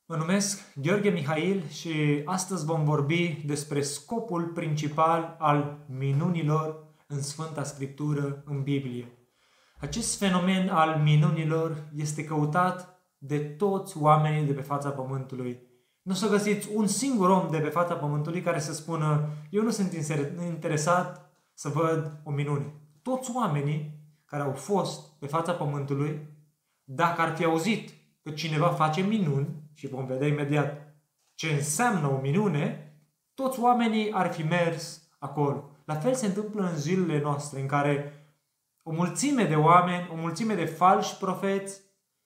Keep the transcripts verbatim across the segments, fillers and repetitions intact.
Mă numesc Gheorghe Mihail și astăzi vom vorbi despre scopul principal al minunilor în Sfânta Scriptură, în Biblie. Acest fenomen al minunilor este căutat de toți oamenii de pe fața Pământului. Nu o să găsiți un singur om de pe fața Pământului care să spună: eu nu sunt interesat să văd o minune. Toți oamenii care au fost pe fața Pământului, dacă ar fi auzit că cineva face minuni, și vom vedea imediat ce înseamnă o minune, toți oamenii ar fi mers acolo. La fel se întâmplă în zilele noastre, în care o mulțime de oameni, o mulțime de falși profeți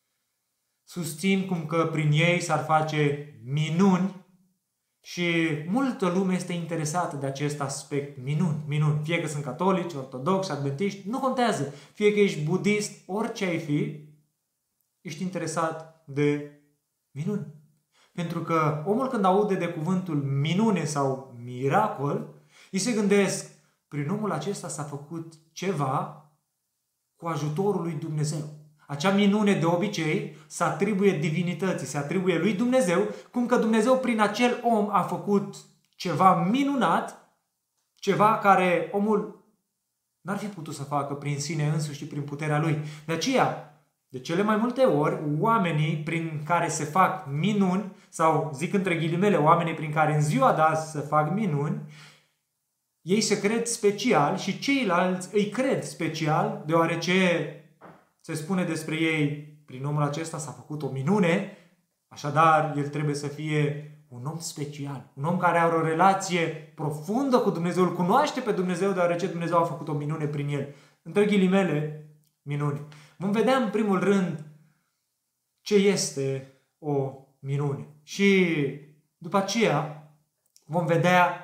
susțin cum că prin ei s-ar face minuni și multă lume este interesată de acest aspect. Minuni, minuni. Fie că sunt catolici, ortodoxi, adventiști, nu contează. Fie că ești budist, orice ai fi, ești interesat de minuni. Pentru că omul, când aude de cuvântul minune sau miracol, îi se gândesc: prin omul acesta s-a făcut ceva cu ajutorul lui Dumnezeu. Acea minune de obicei se atribuie divinității, se atribuie lui Dumnezeu, cum că Dumnezeu prin acel om a făcut ceva minunat, ceva care omul n-ar fi putut să facă prin sine însuși și prin puterea lui. De aceea, de cele mai multe ori, oamenii prin care se fac minuni, sau zic între ghilimele, oamenii prin care în ziua de azi se fac minuni, ei se cred special și ceilalți îi cred special, deoarece se spune despre ei: prin omul acesta s-a făcut o minune, așadar el trebuie să fie un om special, un om care are o relație profundă cu Dumnezeu, îl cunoaște pe Dumnezeu, deoarece Dumnezeu a făcut o minune prin el. Între ghilimele, minune. Vom vedea în primul rând ce este o minune. Și după aceea vom vedea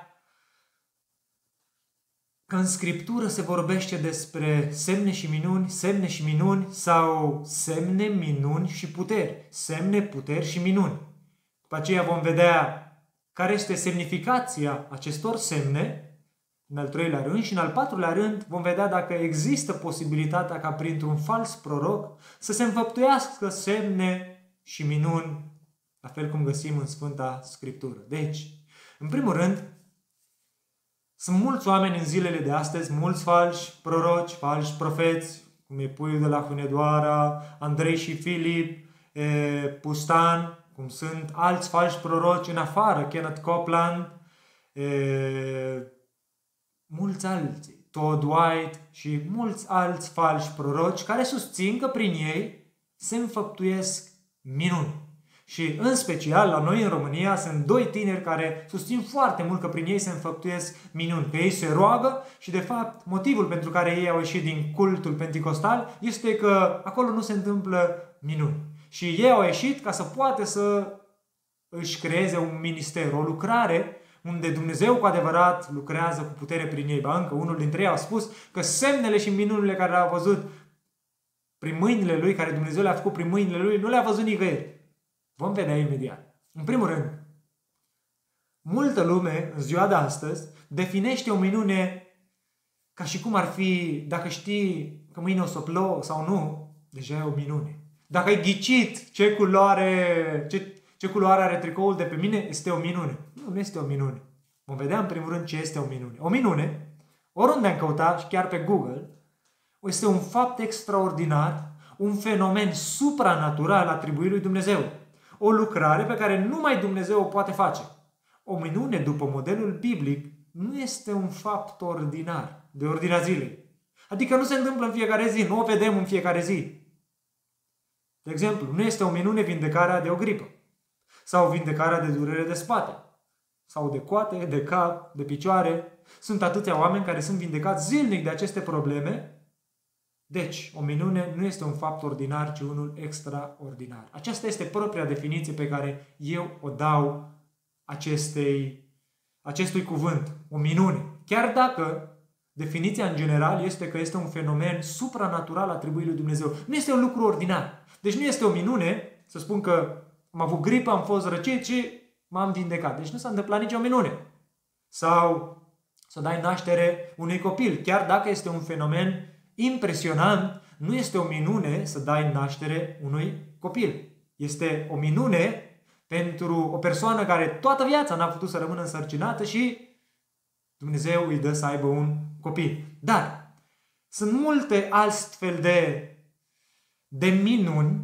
că în Scriptură se vorbește despre semne și minuni, semne și minuni sau semne, minuni și puteri. Semne, puteri și minuni. După aceea vom vedea care este semnificația acestor semne, în al treilea rând, și în al patrulea rând vom vedea dacă există posibilitatea ca printr-un fals proroc să se înfăptuiască semne și minuni, la fel cum găsim în Sfânta Scriptură. Deci, în primul rând, sunt mulți oameni în zilele de astăzi, mulți falși proroci, falși profeți, cum e Puiul de la Hunedoara, Andrei și Filip, e, Pustan, cum sunt alți falși proroci în afară, Kenneth Copeland, e, mulți alții, Todd White și mulți alți falși proroci care susțin că prin ei se înfăptuiesc minuni. Și în special la noi în România sunt doi tineri care susțin foarte mult că prin ei se înfăptuiesc minuni, că ei se roagă și de fapt motivul pentru care ei au ieșit din cultul penticostal este că acolo nu se întâmplă minuni. Și ei au ieșit ca să poată să își creeze un minister, o lucrare unde Dumnezeu cu adevărat lucrează cu putere prin ei. Ba încă unul dintre ei a spus că semnele și minunile care le-a văzut prin mâinile lui, care Dumnezeu le-a făcut prin mâinile lui, nu le-a văzut nicăieri. Vom vedea imediat. În primul rând, multă lume în ziua de astăzi definește o minune ca și cum ar fi: dacă știi că mâine o să plouă sau nu, deja e o minune. Dacă ai ghicit ce culoare, ce, ce culoare are tricoul de pe mine, este o minune. Nu, nu este o minune. Vom vedea în primul rând ce este o minune. O minune, oriunde am căutat și chiar pe Google, este un fapt extraordinar, un fenomen supranatural atribuit lui Dumnezeu. O lucrare pe care numai Dumnezeu o poate face. O minune, după modelul biblic, nu este un fapt ordinar, de ordinea zilei. Adică nu se întâmplă în fiecare zi, nu o vedem în fiecare zi. De exemplu, nu este o minune vindecarea de o gripă, sau vindecarea de durere de spate, sau de coate, de cap, de picioare. Sunt atâția oameni care sunt vindecați zilnic de aceste probleme. Deci, o minune nu este un fapt ordinar, ci unul extraordinar. Aceasta este propria definiție pe care eu o dau acestei, acestui cuvânt, o minune. Chiar dacă definiția în general este că este un fenomen supranatural atribuit lui Dumnezeu. Nu este un lucru ordinar. Deci nu este o minune să spun că am avut gripă, am fost răcit și m-am vindecat. Deci nu s-a întâmplat nicio minune. Sau să dai naștere unui copil, chiar dacă este un fenomen impresionant, nu este o minune să dai naștere unui copil. Este o minune pentru o persoană care toată viața n-a putut să rămână însărcinată și Dumnezeu îi dă să aibă un copil. Dar sunt multe astfel de, de minuni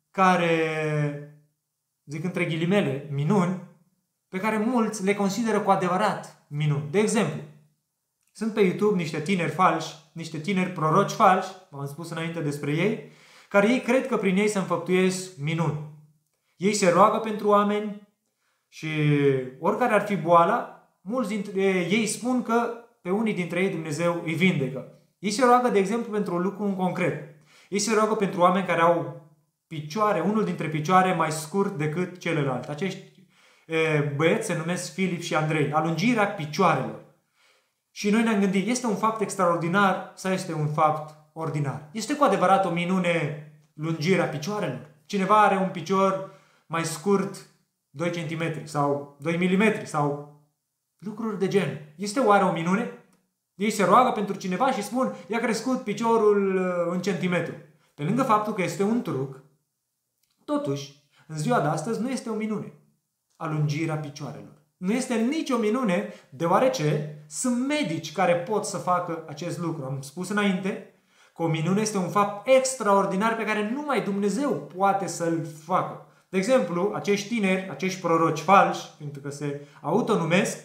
care, zic între ghilimele, minuni, pe care mulți le consideră cu adevărat minuni. De exemplu, sunt pe YouTube niște tineri falși, niște tineri proroci falși, v-am spus înainte despre ei, care ei cred că prin ei se înfăptuiesc minuni. Ei se roagă pentru oameni și oricare ar fi boala, mulți dintre ei spun că pe unii dintre ei Dumnezeu îi vindecă. Ei se roagă, de exemplu, pentru un lucru în concret. Ei se roagă pentru oameni care au picioare, unul dintre picioare mai scurt decât celălalt. Acești e, băieți se numesc Filip și Andrei. Alungirea picioarelor. Și noi ne-am gândit, este un fapt extraordinar sau este un fapt ordinar? Este cu adevărat o minune lungirea picioarelor? Cineva are un picior mai scurt doi centimetri sau doi milimetri sau lucruri de gen. Este oare o minune? Ei se roagă pentru cineva și spun, i-a crescut piciorul în centimetru. Pe lângă faptul că este un truc, totuși, în ziua de astăzi nu este o minune alungirea picioarelor. Nu este nicio minune, deoarece sunt medici care pot să facă acest lucru. Am spus înainte că o minune este un fapt extraordinar pe care numai Dumnezeu poate să-l facă. De exemplu, acești tineri, acești proroci falși, pentru că se autonumesc,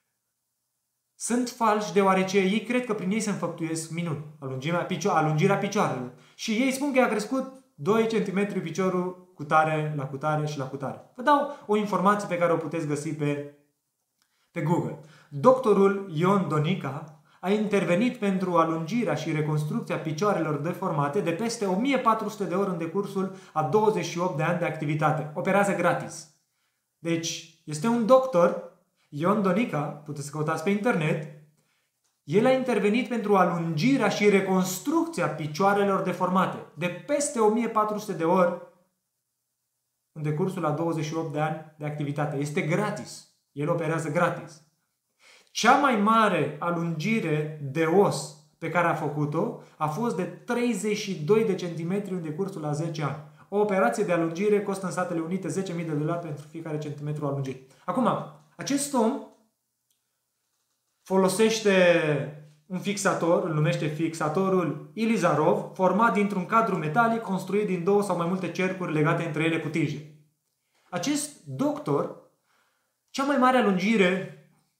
sunt falși deoarece ei cred că prin ei se înfăptuiesc minuni, alungirea, picio- alungirea picioarelor. Și ei spun că i-a crescut doi centimetri piciorul cu tare, la cutare și la cutare. Vă dau o informație pe care o puteți găsi pe, pe Google. Doctorul Ion Donica a intervenit pentru alungirea și reconstrucția picioarelor deformate de peste o mie patru sute de ori în decursul a douăzeci și opt de ani de activitate. Operează gratis. Deci, este un doctor, Ion Donica, puteți să căutați pe internet, el a intervenit pentru alungirea și reconstrucția picioarelor deformate de peste o mie patru sute de ori în decursul a douăzeci și opt de ani de activitate. Este gratis. El operează gratis. Cea mai mare alungire de os pe care a făcut-o a fost de treizeci și doi de centimetri în decursul a zece ani. O operație de alungire costă în Statele Unite zece mii de dolari pentru fiecare centimetru alungit. Acum, acest om folosește un fixator, îl numește fixatorul Ilizarov, format dintr-un cadru metalic construit din două sau mai multe cercuri legate între ele cu tije. Acest doctor, cea mai mare alungire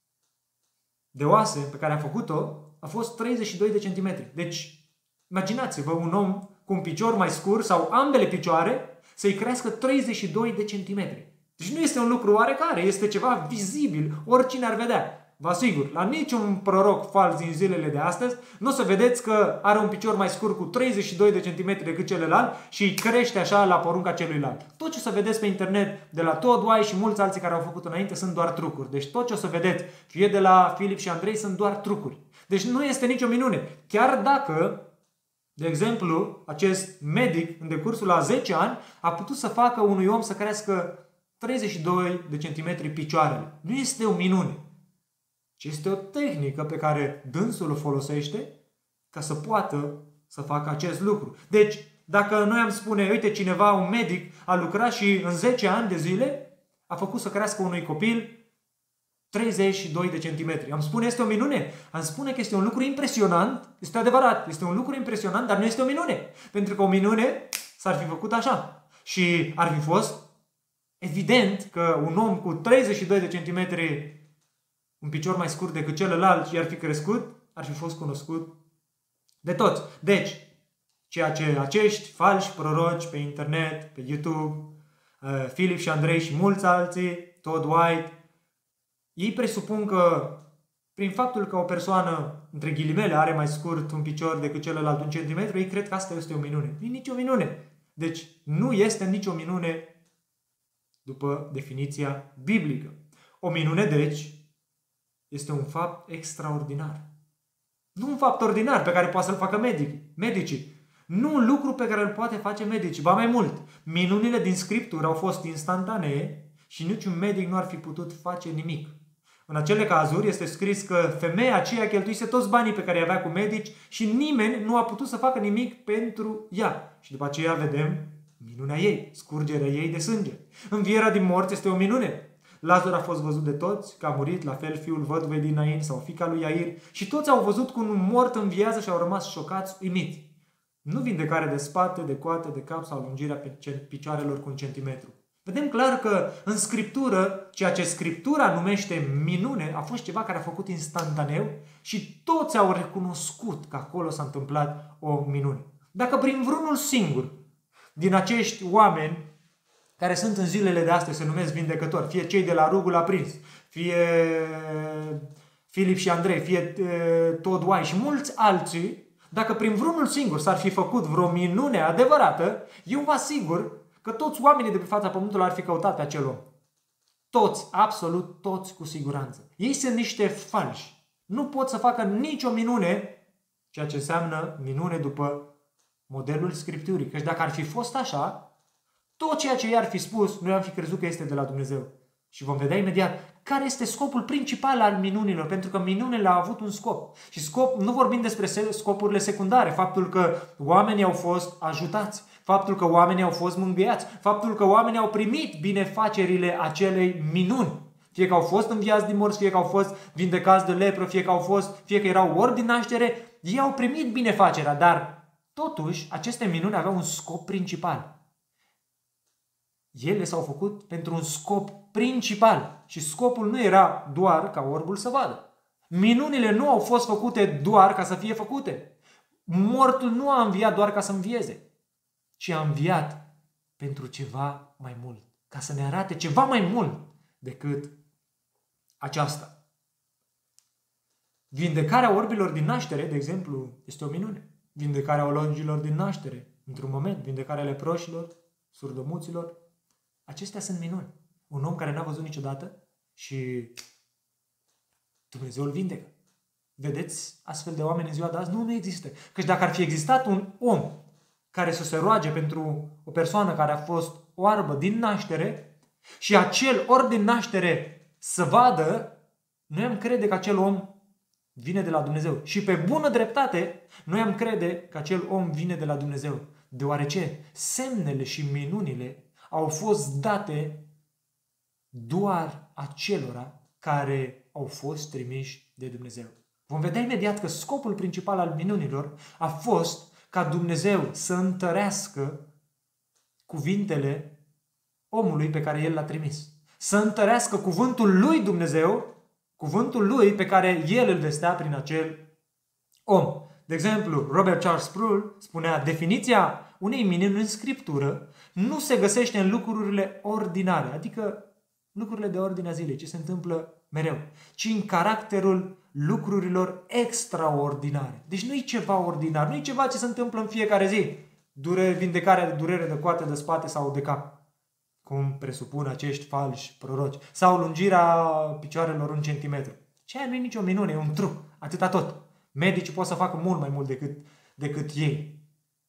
de oase pe care a făcut-o a fost treizeci și doi de centimetri. Deci, imaginați-vă un om cu un picior mai scurt sau ambele picioare să-i crească treizeci și doi de centimetri. Deci nu este un lucru oarecare, este ceva vizibil, oricine ar vedea. Vă asigur, la niciun proroc fals din zilele de astăzi nu o să vedeți că are un picior mai scurt cu treizeci și doi de centimetri decât celălalt și îi crește așa la porunca celuilalt. Tot ce o să vedeți pe internet de la Todd White și mulți alții care au făcut înainte sunt doar trucuri. Deci tot ce o să vedeți, fie de la Filip și Andrei, sunt doar trucuri. Deci nu este nicio minune. Chiar dacă, de exemplu, acest medic în decursul a zece ani a putut să facă unui om să crească treizeci și doi de centimetri picioarele. Nu este o minune, ci este o tehnică pe care dânsul o folosește ca să poată să facă acest lucru. Deci, dacă noi am spune, uite, cineva, un medic, a lucrat și în zece ani de zile a făcut să crească unui copil treizeci și doi de centimetri. Am spune, este o minune? Am spune că este un lucru impresionant, este adevărat, este un lucru impresionant, dar nu este o minune. Pentru că o minune s-ar fi făcut așa. Și ar fi fost evident că un om cu treizeci și doi de centimetri, un picior mai scurt decât celălalt și ar fi crescut, ar fi fost cunoscut de toți. Deci, ceea ce acești falși proroci pe internet, pe YouTube, uh, Filip și Andrei și mulți alții, Todd White, ei presupun că prin faptul că o persoană, între ghilimele, are mai scurt un picior decât celălalt un centimetru, ei cred că asta este o minune. Nu e nicio minune. Deci, nu este nicio minune după definiția biblică. O minune, deci, este un fapt extraordinar. Nu un fapt ordinar pe care poate să-l facă medici, medicii. Nu un lucru pe care îl poate face medicii. Ba mai mult, minunile din Scriptură au fost instantanee și niciun medic nu ar fi putut face nimic. În acele cazuri este scris că femeia aceea cheltuise toți banii pe care îi avea cu medici și nimeni nu a putut să facă nimic pentru ea. Și după aceea vedem Minunea ei, scurgerea ei de sânge. Învierea din morți este o minune. Lazar a fost văzut de toți, că a murit, la fel fiul văduvei din Nain sau fiica lui Iair, și toți au văzut cum un mort înviază și au rămas șocați, uimiți. Nu vindecare de spate, de coate, de cap sau lungirea picioarelor cu un centimetru. Vedem clar că în Scriptură, ceea ce Scriptura numește minune, a fost ceva care a făcut instantaneu și toți au recunoscut că acolo s-a întâmplat o minune. Dacă prin vreunul singur din acești oameni care sunt în zilele de astăzi se numesc vindecători, fie cei de la Rugul Aprins, fie Filip și Andrei, fie Todd White și mulți alții, dacă prin vreunul singur s-ar fi făcut vreo minune adevărată, eu vă asigur că toți oamenii de pe fața pământului ar fi căutat pe acel om. Toți, absolut toți cu siguranță. Ei sunt niște falși. Nu pot să facă nicio minune, ceea ce înseamnă minune după modelul Scripturii. Căci dacă ar fi fost așa, tot ceea ce i-ar fi spus, noi am fi crezut că este de la Dumnezeu. Și vom vedea imediat care este scopul principal al minunilor, pentru că minunile au avut un scop. Și scop, nu vorbim despre scopurile secundare, faptul că oamenii au fost ajutați, faptul că oamenii au fost mângâiați, faptul că oamenii au primit binefacerile acelei minuni. Fie că au fost înviați din morți, fie că au fost vindecați de lepră, fie că au fost, fie că erau orbi din naștere, ei au primit binefacerea, dar totuși aceste minuni aveau un scop principal. Ele s-au făcut pentru un scop principal și scopul nu era doar ca orbul să vadă. Minunile nu au fost făcute doar ca să fie făcute. Mortul nu a înviat doar ca să învieze, ci a înviat pentru ceva mai mult, ca să ne arate ceva mai mult decât aceasta. Vindecarea orbilor din naștere, de exemplu, este o minune. Vindecarea ologilor din naștere, într-un moment, vindecarea leproșilor, surdomuților, acestea sunt minuni. Un om care n-a văzut niciodată și Dumnezeu îl vindecă. Vedeți astfel de oameni în ziua de azi? Nu, nu există. Căci dacă ar fi existat un om care să se roage pentru o persoană care a fost oarbă din naștere și acel orb din naștere să vadă, noi am crede că acel om vine de la Dumnezeu. Și pe bună dreptate, noi am crede că acel om vine de la Dumnezeu. Deoarece semnele și minunile au fost date doar acelora care au fost trimiși de Dumnezeu. Vom vedea imediat că scopul principal al minunilor a fost ca Dumnezeu să întărească cuvintele omului pe care El l-a trimis. Să întărească cuvântul lui Dumnezeu, cuvântul lui pe care El îl vestea prin acel om. De exemplu, Robert Charles Sproul spunea: definiția unei minuni în Scriptură nu se găsește în lucrurile ordinare, adică lucrurile de ordinea zilei, ce se întâmplă mereu, ci în caracterul lucrurilor extraordinare. Deci nu e ceva ordinar, nu e ceva ce se întâmplă în fiecare zi. Dure, vindecarea de durere de coate, de spate sau de cap, cum presupun acești falși proroci, sau lungirea picioarelor un centimetru. Ce nu e nicio minune, e un truc, atâta tot. Medicii pot să facă mult mai mult decât, decât ei.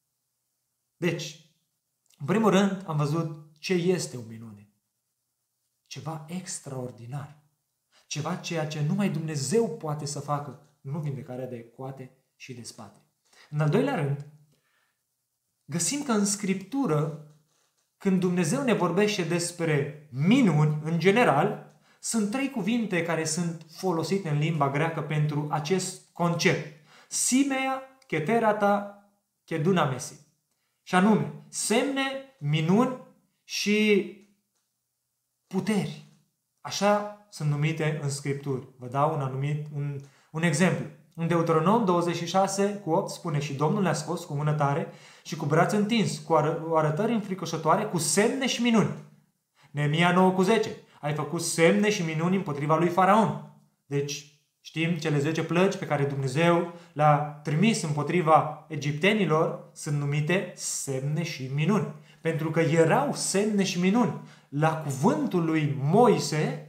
Deci, în primul rând, am văzut ce este o minune. Ceva extraordinar. Ceva ceea ce numai Dumnezeu poate să facă, nu vindecarea de coate și de spate. În al doilea rând, găsim că în Scriptură, când Dumnezeu ne vorbește despre minuni, în general, sunt trei cuvinte care sunt folosite în limba greacă pentru acest concept. Simea, keterata, kedunamesi. Și anume, semne, minuni și puteri. Așa sunt numite în Scripturi. Vă dau un anumit un, un exemplu. În Deuteronom douăzeci și șase cu opt spune: și Domnul le-a scos cu mână tare și cu braț întins, cu ară, arătări înfricoșătoare, cu semne și minuni. Neemia nouă cu zece: ai făcut semne și minuni împotriva lui Faraon. Deci știm, cele zece plăci pe care Dumnezeu le-a trimis împotriva egiptenilor sunt numite semne și minuni. Pentru că erau semne și minuni. La cuvântul lui Moise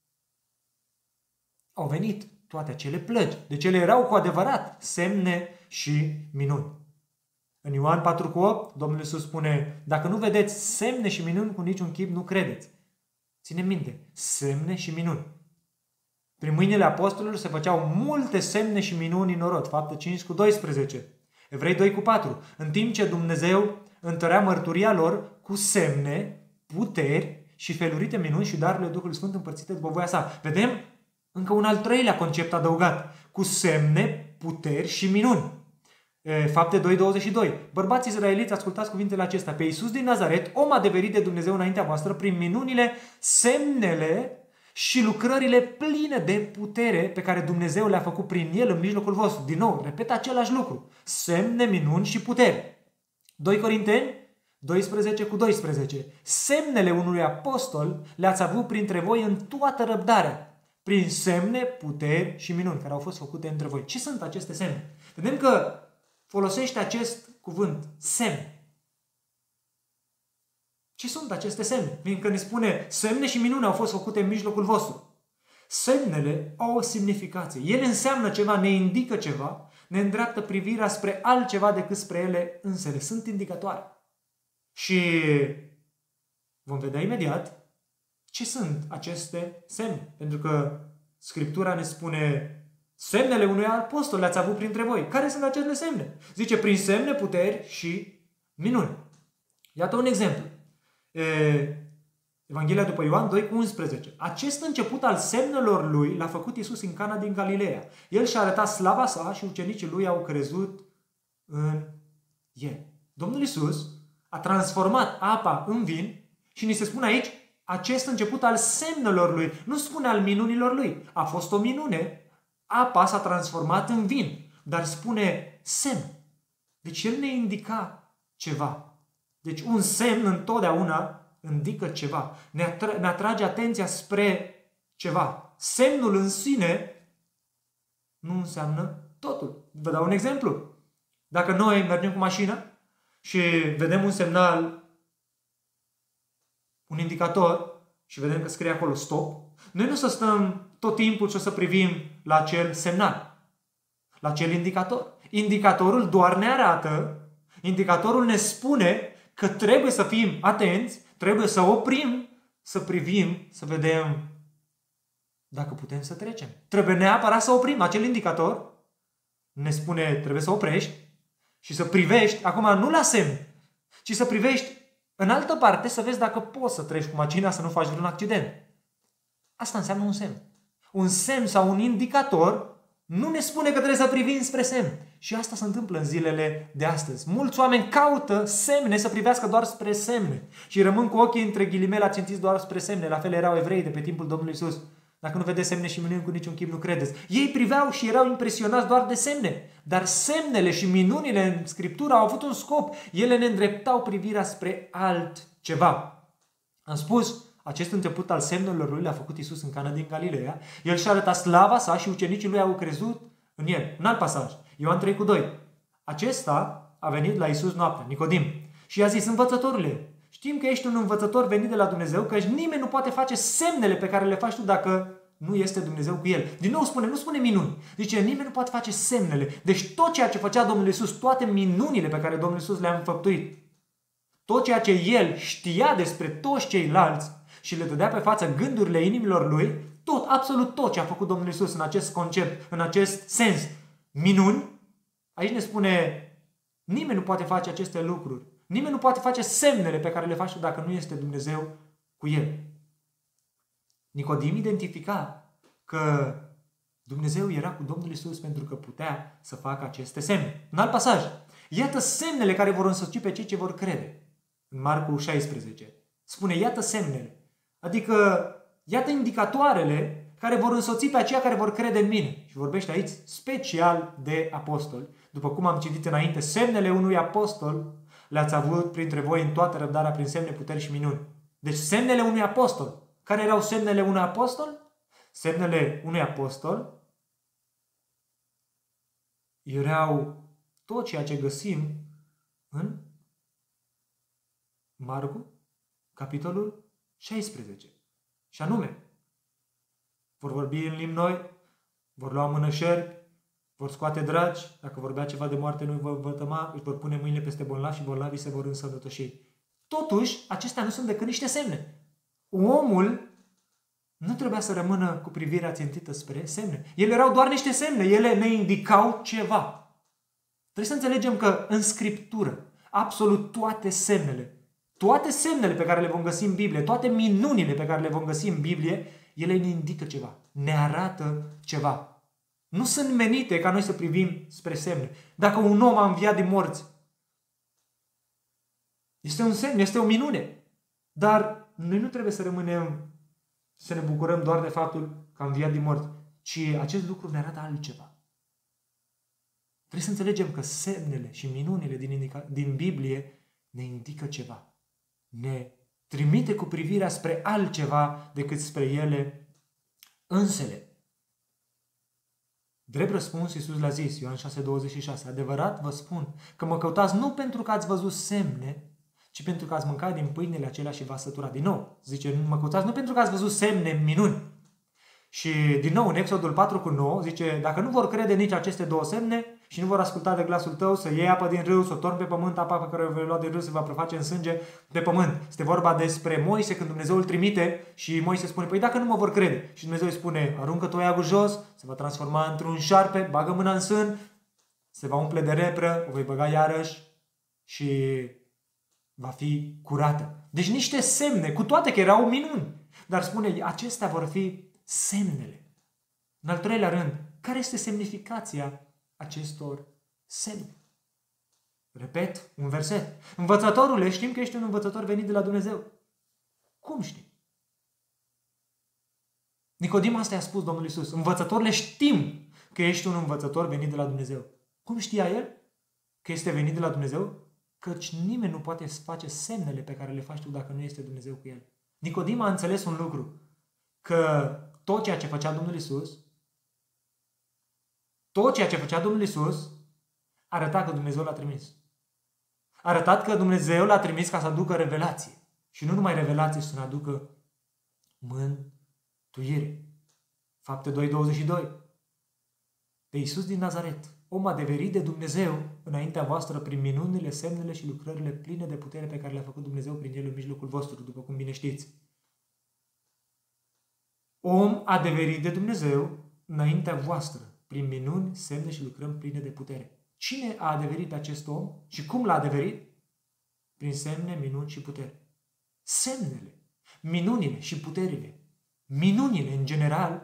au venit toate acele plăci. Deci ele erau cu adevărat semne și minuni. În Ioan patru cu opt, Domnul Iisus spune: dacă nu vedeți semne și minuni, cu niciun chip nu credeți. Ține minte, semne și minuni. Prin mâinile apostolilor se făceau multe semne și minuni în orod. Fapte cinci cu doisprezece. Evrei doi cu patru. În timp ce Dumnezeu întărea mărturia lor cu semne, puteri și felurite minuni și darurile Duhului Sfânt împărțite după voia sa. Vedem încă un al treilea concept adăugat. Cu semne, puteri și minuni. Fapte doi douăzeci și doi. Bărbați izraeliți, ascultați cuvintele acestea. Pe Iisus din Nazaret, om adeverit de Dumnezeu înaintea voastră, prin minunile, semnele și lucrările pline de putere pe care Dumnezeu le-a făcut prin el în mijlocul vostru. Din nou, repet același lucru. Semne, minuni și puteri. doi Corinteni doisprezece cu doisprezece. Semnele unui apostol le-ați avut printre voi în toată răbdarea, prin semne, puteri și minuni care au fost făcute între voi. Ce sunt aceste semne? Vedem că folosește acest cuvânt, semne. Ce sunt aceste semne? Fiindcă ne spune, semne și minuni au fost făcute în mijlocul vostru. Semnele au o semnificație. Ele înseamnă ceva, ne indică ceva, ne îndreaptă privirea spre altceva decât spre ele însele. Sunt indicatoare. Și vom vedea imediat ce sunt aceste semne. Pentru că Scriptura ne spune semnele unui apostol le-ați avut printre voi. Care sunt acele semne? Zice, prin semne, puteri și minuni. Iată un exemplu. E, Evanghelia după Ioan doi cu unsprezece. Acest început al semnelor lui l-a făcut Iisus în Cana din Galileea. El și-a arătat slava sa și ucenicii lui au crezut în el. Domnul Iisus a transformat apa în vin și ni se spune aici acest început al semnelor lui. Nu spune al minunilor lui. A fost o minune. Apa s-a transformat în vin. Dar spune semn. Deci el ne indica ceva. Deci un semn întotdeauna indică ceva. Ne, atra- ne atrage atenția spre ceva. Semnul în sine nu înseamnă totul. Vă dau un exemplu. Dacă noi mergem cu mașina și vedem un semnal, un indicator și vedem că scrie acolo stop, noi nu o să stăm tot timpul și o să privim la acel semnal, la acel indicator. Indicatorul doar ne arată, indicatorul ne spune că trebuie să fim atenți, trebuie să oprim, să privim, să vedem dacă putem să trecem. Trebuie neapărat să oprim. Acel indicator ne spune trebuie să oprești și să privești, acum nu la semn, ci să privești în altă parte să vezi dacă poți să treci cu mașina, să nu faci vreun accident. Asta înseamnă un semn. Un semn sau un indicator nu ne spune că trebuie să privim spre semn. Și asta se întâmplă în zilele de astăzi. Mulți oameni caută semne să privească doar spre semne și rămân cu ochii între ghilimele ațintiți doar spre semne. La fel erau evrei de pe timpul Domnului Iisus. Dacă nu vedeți semne și minuni cu niciun chip, nu credeți. Ei priveau și erau impresionați doar de semne. Dar semnele și minunile în Scriptură au avut un scop. Ele ne îndreptau privirea spre altceva. Am spus, acest început al semnelor lui l-a făcut Iisus în Cana din Galileea. El și-a arătat slava sa și ucenicii lui au crezut în el. Un alt pasaj. Ioan trei cu doi. Acesta a venit la Iisus noaptea, Nicodim, și i-a zis, învățătorule, știm că ești un învățător venit de la Dumnezeu, că nimeni nu poate face semnele pe care le faci tu dacă nu este Dumnezeu cu el. Din nou spune, nu spune minuni. Zice, nimeni nu poate face semnele. Deci tot ceea ce făcea Domnul Iisus, toate minunile pe care Domnul Iisus le-a înfăptuit, tot ceea ce el știa despre toți ceilalți și le dădea pe față gândurile inimilor lui, tot, absolut tot ce a făcut Domnul Iisus în acest concept, în acest sens, minuni, aici ne spune, nimeni nu poate face aceste lucruri. Nimeni nu poate face semnele pe care le faci tu dacă nu este Dumnezeu cu el. Nicodim identifica că Dumnezeu era cu Domnul Iisus pentru că putea să facă aceste semne. Un alt pasaj. Iată semnele care vor însoți pe cei ce vor crede. În Marcu șaisprezece. Spune, iată semnele. Adică, iată indicatoarele care vor însoți pe aceia care vor crede în mine. Și vorbește aici special de apostoli. După cum am citit înainte, semnele unui apostol le-ați avut printre voi în toată răbdarea prin semne, puteri și minuni. Deci semnele unui apostol. Care erau semnele unui apostol? Semnele unui apostol erau tot ceea ce găsim în Marcu, capitolul șaisprezece. Și anume, vor vorbi în limbi noi, vor lua mână șerpi, vor scoate dragi, dacă vorbea ceva de moarte nu-i vor vătăma, își vor pune mâinile peste bolnavi și bolnavii se vor însănătoși. Totuși, acestea nu sunt decât niște semne. Omul nu trebuia să rămână cu privirea țintită spre semne. Ele erau doar niște semne, ele ne indicau ceva. Trebuie să înțelegem că în Scriptură absolut toate semnele, toate semnele pe care le vom găsi în Biblie, toate minunile pe care le vom găsi în Biblie, ele ne indică ceva, ne arată ceva. Nu sunt menite ca noi să privim spre semne. Dacă un om a înviat din morți, este un semn, este o minune. Dar noi nu trebuie să rămânem, să ne bucurăm doar de faptul că a înviat din morți, ci acest lucru ne arată altceva. Trebuie să înțelegem că semnele și minunile din, indica, din Biblie ne indică ceva. Ne trimite cu privirea spre altceva decât spre ele însele. Drept răspuns, Iisus le-a zis, Ioan șase douăzeci și șase, adevărat vă spun că mă căutați nu pentru că ați văzut semne, ci pentru că ați mâncat din pâinele acelea și v-ați săturat. Din nou, zice, mă căutați nu pentru că ați văzut semne, minuni. Și din nou, în Exodul patru cu nouă, zice, dacă nu vor crede nici aceste două semne și nu vor asculta de glasul tău, să iei apă din râu, să o torni pe pământ, apa pe care o vei lua din râu se va preface în sânge pe pământ. Este vorba despre Moise, când Dumnezeu îl trimite și Moise spune, păi dacă nu mă vor crede. Și Dumnezeu îi spune, aruncă toiagul jos, se va transforma într-un șarpe, bagă mâna în sân, se va umple de lepră, o vei băga iarăși și va fi curată. Deci niște semne, cu toate că erau minuni. Dar spune, acestea vor fi semnele. În al treilea rând, care este semnificația acestor semne? Repet, un verset. Învățătorule, știm că ești un învățător venit de la Dumnezeu. Cum știm? Nicodim asta i-a spus Domnul Iisus. Învățătorule, știm că ești un învățător venit de la Dumnezeu. Cum știa el că este venit de la Dumnezeu? Căci nimeni nu poate face semnele pe care le faci tu dacă nu este Dumnezeu cu el. Nicodim a înțeles un lucru, că tot ceea ce făcea Domnul Iisus, tot ceea ce făcea Domnul Iisus, arăta că Dumnezeu l-a trimis. A arătat că Dumnezeu l-a trimis ca să aducă revelație. Și nu numai revelație, ci să ne aducă mântuire. Fapte doi douăzeci și doi. Pe Iisus din Nazaret, om adeverit de Dumnezeu înaintea voastră prin minunile, semnele și lucrările pline de putere pe care le-a făcut Dumnezeu prin el în mijlocul vostru, după cum bine știți. Om adeverit de Dumnezeu înaintea voastră prin minuni, semne și lucrări pline de putere. Cine a adeverit pe acest om și cum l-a adeverit? Prin semne, minuni și putere. Semnele, minunile și puterile, minunile în general,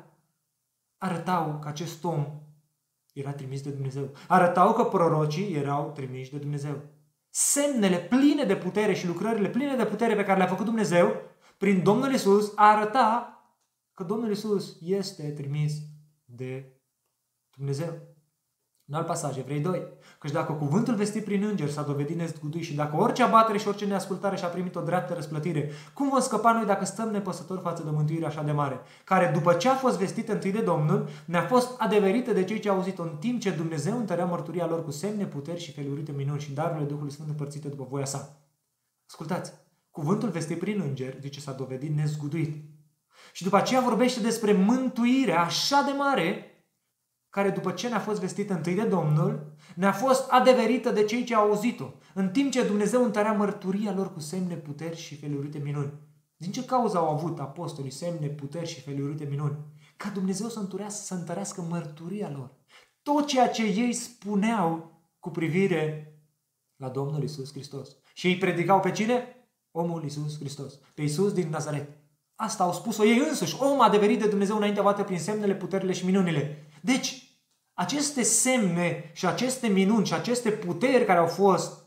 arătau că acest om era trimis de Dumnezeu. Arătau că prorocii erau trimiși de Dumnezeu. Semnele pline de putere și lucrările pline de putere pe care le-a făcut Dumnezeu prin Domnul Iisus arăta că Domnul Iisus este trimis de Dumnezeu. În alt pasaj, Evrei doi. Căci dacă cuvântul vestit prin înger s-a dovedit nezguduit și dacă orice abatere și orice neascultare și-a primit o dreaptă răsplătire, cum vom scăpa noi dacă stăm nepăsători față de mântuire așa de mare, care după ce a fost vestită întâi de Domnul, ne-a fost adeverită de cei ce au auzit-o, în timp ce Dumnezeu întărea mărturia lor cu semne, puteri și felurite minuni și darurile Duhului Sfânt împărțite după voia sa. Ascultați, cuvântul vestit prin înger, zice, s-a dovedit nezguduit. Și după aceea vorbește despre mântuire așa de mare, care după ce ne-a fost vestită întâi de Domnul, ne-a fost adeverită de cei ce au auzit-o, în timp ce Dumnezeu întărea mărturia lor cu semne, puteri și felurite minuni. Din ce cauză au avut apostolii semne, puteri și felurite minuni? Ca Dumnezeu să întărească, să întărească mărturia lor. Tot ceea ce ei spuneau cu privire la Domnul Iisus Hristos. Și ei predicau pe cine? Omul Iisus Hristos. Pe Iisus din Nazaret. Asta au spus-o ei însuși. Om adeverit de Dumnezeu înaintea voastră prin semnele, puterile și minunile. Deci, aceste semne și aceste minuni și aceste puteri care au fost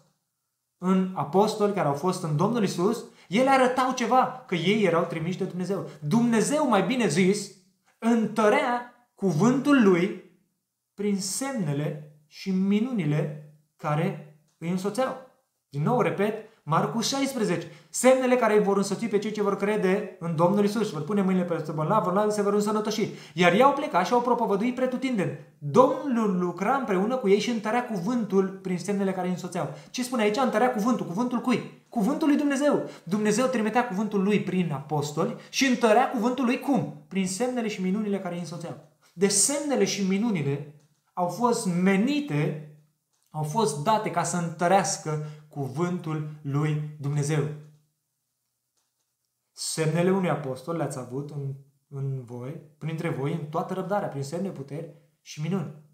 în apostoli, care au fost în Domnul Iisus, ele arătau ceva, că ei erau trimiși de Dumnezeu. Dumnezeu, mai bine zis, întărea cuvântul Lui prin semnele și minunile care îi însoțeau. Din nou, repet, Marcu șaisprezece. Semnele care îi vor însoți pe cei ce vor crede în Domnul Iisus și vor pune mâinile peste bolnavi, bolnavi se vor însănătoși. Iar ei au plecat și au propovăduit pretutindeni. Domnul lucra împreună cu ei și întărea cuvântul prin semnele care îi însoțeau. Ce spune aici? Întărea cuvântul. Cuvântul cui? Cuvântul lui Dumnezeu. Dumnezeu trimitea cuvântul lui prin apostoli și întărea cuvântul lui cum? Prin semnele și minunile care îi însoțeau. De semnele și minunile au fost menite, au fost date ca să întărească cuvântul lui Dumnezeu. Semnele unui apostol le-ați avut în, în voi, printre voi, în toată răbdarea, prin semne, puteri și minuni.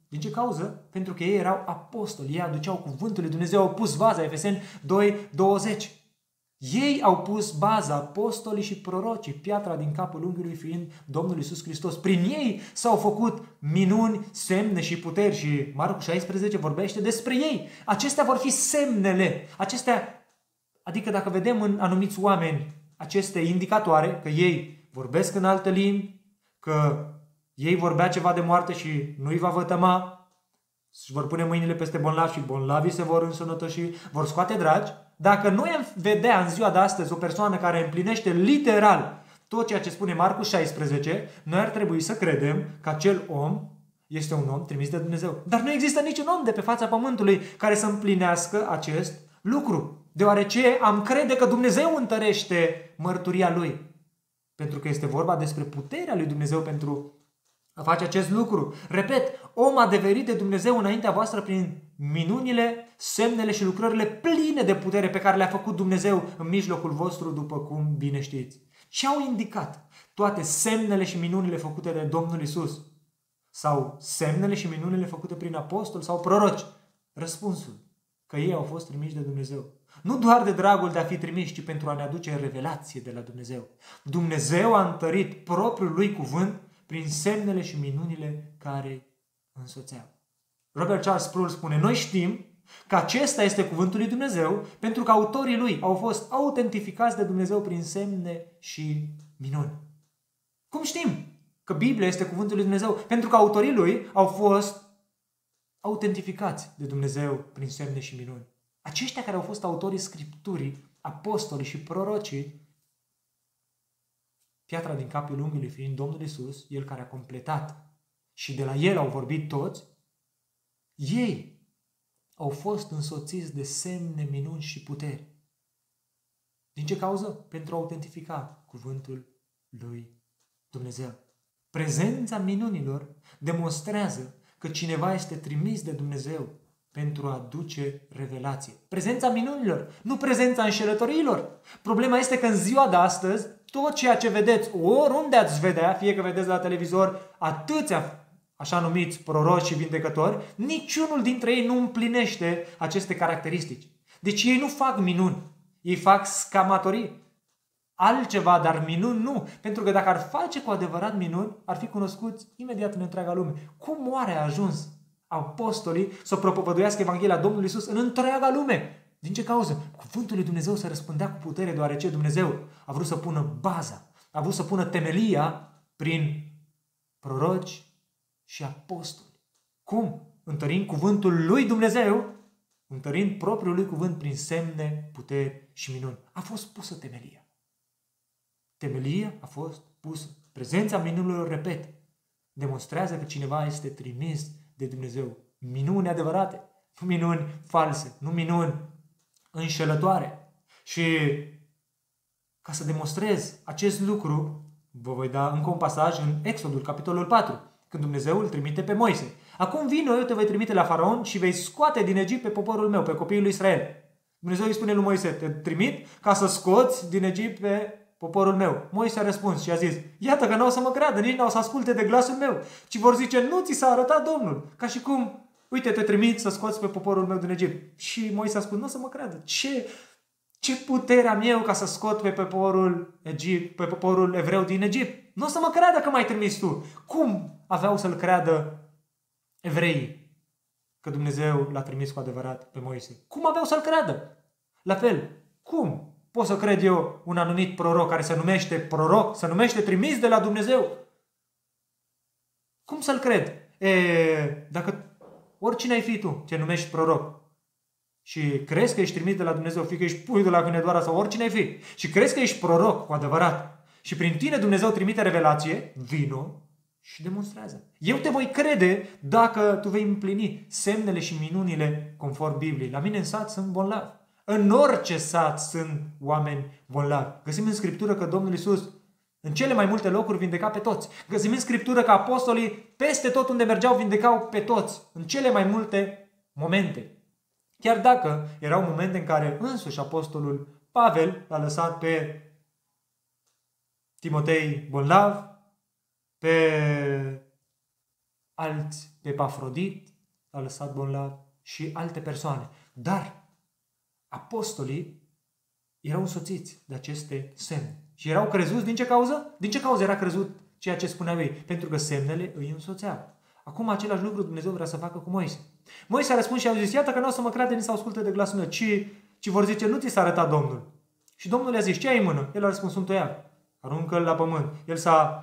Din ce cauză? Pentru că ei erau apostoli, ei aduceau cuvântul lui Dumnezeu, au pus baza, Efeseni doi douăzeci. Ei au pus baza, apostolii și prorocii, piatra din capul unghiului fiind Domnul Iisus Hristos. Prin ei s-au făcut minuni, semne și puteri și Marcu șaisprezece vorbește despre ei. Acestea vor fi semnele, acestea, adică dacă vedem în anumiți oameni aceste indicatoare, că ei vorbesc în alte limbi, că ei vorbea ceva de moarte și nu îi va vătăma, își vor pune mâinile peste bolnavi și bolnavii se vor însănătoși, vor scoate dragi. Dacă noi am vedea în ziua de astăzi o persoană care împlinește literal tot ceea ce spune Marcu șaisprezece, noi ar trebui să credem că acel om este un om trimis de Dumnezeu. Dar nu există niciun om de pe fața pământului care să împlinească acest lucru, deoarece am crede că Dumnezeu întărește mărturia Lui. Pentru că este vorba despre puterea lui Dumnezeu pentru a face acest lucru. Repet, om adeverit de Dumnezeu înaintea voastră prin minunile, semnele și lucrările pline de putere pe care le-a făcut Dumnezeu în mijlocul vostru, după cum bine știți. Ce au indicat toate semnele și minunile făcute de Domnul Iisus? Sau semnele și minunile făcute prin apostoli sau proroci? Răspunsul, că ei au fost trimiși de Dumnezeu. Nu doar de dragul de a fi trimiși, ci pentru a ne aduce revelație de la Dumnezeu. Dumnezeu a întărit propriul lui cuvânt prin semnele și minunile care însoțeau. Robert Charles Sproul spune, noi știm că acesta este cuvântul lui Dumnezeu pentru că autorii lui au fost autentificați de Dumnezeu prin semne și minuni. Cum știm că Biblia este cuvântul lui Dumnezeu? Pentru că autorii lui au fost autentificați de Dumnezeu prin semne și minuni. Aceștia care au fost autorii Scripturii, apostolii și prorocii, piatra din capul unghiului fiind Domnul Iisus, El care a completat și de la El au vorbit toți, ei au fost însoțiți de semne, minuni și puteri. Din ce cauză? Pentru a autentifica cuvântul lui Dumnezeu. Prezența minunilor demonstrează că cineva este trimis de Dumnezeu pentru a aduce revelație. Prezența minunilor, nu prezența înșelătoriilor. Problema este că în ziua de astăzi, tot ceea ce vedeți, oriunde ați vedea, fie că vedeți la televizor atâția așa numiți proroci și vindecători, niciunul dintre ei nu împlinește aceste caracteristici. Deci ei nu fac minuni, ei fac scamatorii. Altceva, dar minuni nu. Pentru că dacă ar face cu adevărat minuni, ar fi cunoscuți imediat în întreaga lume. Cum oare a ajuns apostolii să propovăduiască Evanghelia Domnului Iisus în întreaga lume? Din ce cauză? Cuvântul lui Dumnezeu se răspândea cu putere, deoarece Dumnezeu a vrut să pună baza, a vrut să pună temelia prin proroci și apostoli. Cum? Întărind cuvântul lui Dumnezeu, întărind propriul lui cuvânt prin semne, puteri și minuni. A fost pusă temelia. Temelia a fost pusă. Prezența minunilor, repet, demonstrează că cineva este trimis de Dumnezeu. Minuni adevărate, nu minuni false, nu minuni înșelătoare. Și ca să demonstrez acest lucru, vă voi da încă un pasaj în Exodul, capitolul patru, când Dumnezeu îl trimite pe Moise. Acum vino, eu te voi trimite la Faraon și vei scoate din Egipt pe poporul meu, pe copiii lui Israel. Dumnezeu îi spune lui Moise, te trimit ca să scoți din Egipt pe poporul meu. Moise a răspuns și a zis, iată că nu o să mă creadă, nici nu o să asculte de glasul meu, ci vor zice, nu ți s-a arătat Domnul. Ca și cum, uite, te trimit să scoți pe poporul meu din Egipt. Și Moise a spus, nu o să mă creadă. Ce, ce putere am eu ca să scot pe poporul, Egipt, pe poporul evreu din Egipt? Nu o să mă creadă că m-ai trimis tu. Cum aveau să-l creadă evreii că Dumnezeu l-a trimis cu adevărat pe Moise? Cum aveau să-l creadă? La fel, cum pot să cred eu un anumit proroc care se numește proroc, se numește trimis de la Dumnezeu? Cum să-l cred? E, dacă oricine ai fi tu, te numești proroc și crezi că ești trimis de la Dumnezeu, fie că ești pui de la Hunedoara sau oricine ai fi, și crezi că ești proroc cu adevărat și prin tine Dumnezeu trimite revelație, vino și demonstrează. Eu te voi crede dacă tu vei împlini semnele și minunile conform Bibliei. La mine în sat sunt bolnavi. În orice sat sunt oameni bolnavi. Găsim în Scriptură că Domnul Iisus în cele mai multe locuri vindeca pe toți. Găsim în Scriptură că apostolii peste tot unde mergeau vindecau pe toți. În cele mai multe momente. Chiar dacă erau momente în care însuși apostolul Pavel l-a lăsat pe Timotei bolnav, pe alți pe Epafrodit, a lăsat bolnav și alte persoane. Dar apostolii erau însoțiți de aceste semne. Și erau crezuți din ce cauză? Din ce cauză era crezut ceea ce spuneau ei? Pentru că semnele îi însoțeau. Acum același lucru Dumnezeu vrea să facă cu Moise. Moise a răspuns și a zis, iată că nu o să mă crede nici să asculte de glasul meu, ci, ci vor zice, nu ți s-a arătat Domnul. Și Domnul i-a zis, ce ai în mână? El a răspuns, un toiag. Aruncă-l la pământ. El s-a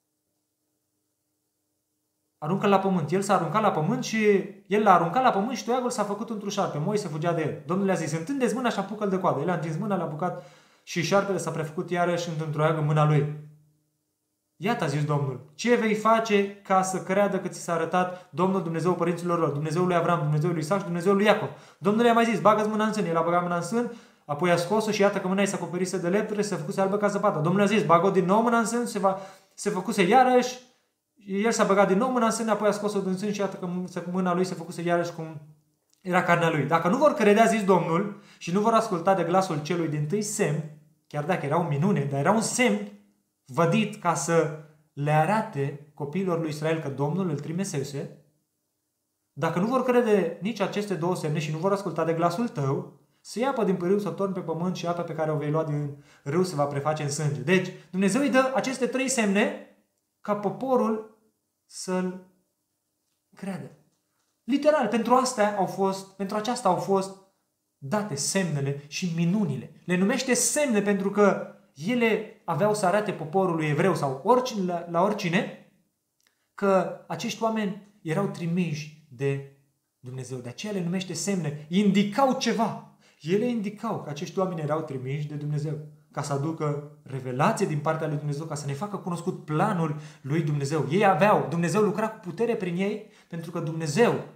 Aruncă-l la pământ. El s-a aruncat la pământ și el l-a aruncat la pământ și toiagul s-a făcut într-un șarpe. Moise fugea de el. Domnul i-a zis, întinde-ți mâna și apucă-l de coadă. El a întins mâna, l-a apucat și șarpele s-a prefăcut iarăși într-un toiag în mâna lui. Iată, a zis Domnul, ce vei face ca să creadă că ți s-a arătat Domnul Dumnezeu părinților lor, Dumnezeul lui Avram, Dumnezeul lui Isaac și Dumnezeul lui Iacov. Domnul i-a mai zis, bagă-ți mâna în sân. El a băgat mâna în sân, apoi a scos-o și iată că mâna i s-a acoperise de leptre, s-a făcuse albă ca zăpadă. Domnul a zis, bagă-o din nou mâna în sân, se, va, se făcuse iarăși. El s-a băgat din nou mâna în sân, apoi a scos-o din sân și iată că mâna lui se făcuse iarăși cum era carnea lui. Dacă nu vor credea, zis Domnul, și nu vor asculta de glasul celui dintâi semn, chiar dacă era o minune, dar era un semn vădit ca să le arate copiilor lui Israel că Domnul îl trimisese, dacă nu vor crede nici aceste două semne și nu vor asculta de glasul tău, să ia apă din pârâu, să torni pe pământ și apa pe care o vei lua din râu se va preface în sânge. Deci, Dumnezeu îi dă aceste trei semne ca poporul să-l creadă. Literal, pentru asta au fost, pentru aceasta au fost date semnele și minunile. Le numește semne pentru că ele aveau să arate poporului evreu sau oricine, la, la oricine că acești oameni erau trimiși de Dumnezeu. De aceea le numește semne. Indicau ceva. Ele indicau că acești oameni erau trimiși de Dumnezeu ca să aducă revelație din partea lui Dumnezeu, ca să ne facă cunoscut planul lui Dumnezeu. Ei aveau, Dumnezeu lucra cu putere prin ei, pentru că Dumnezeu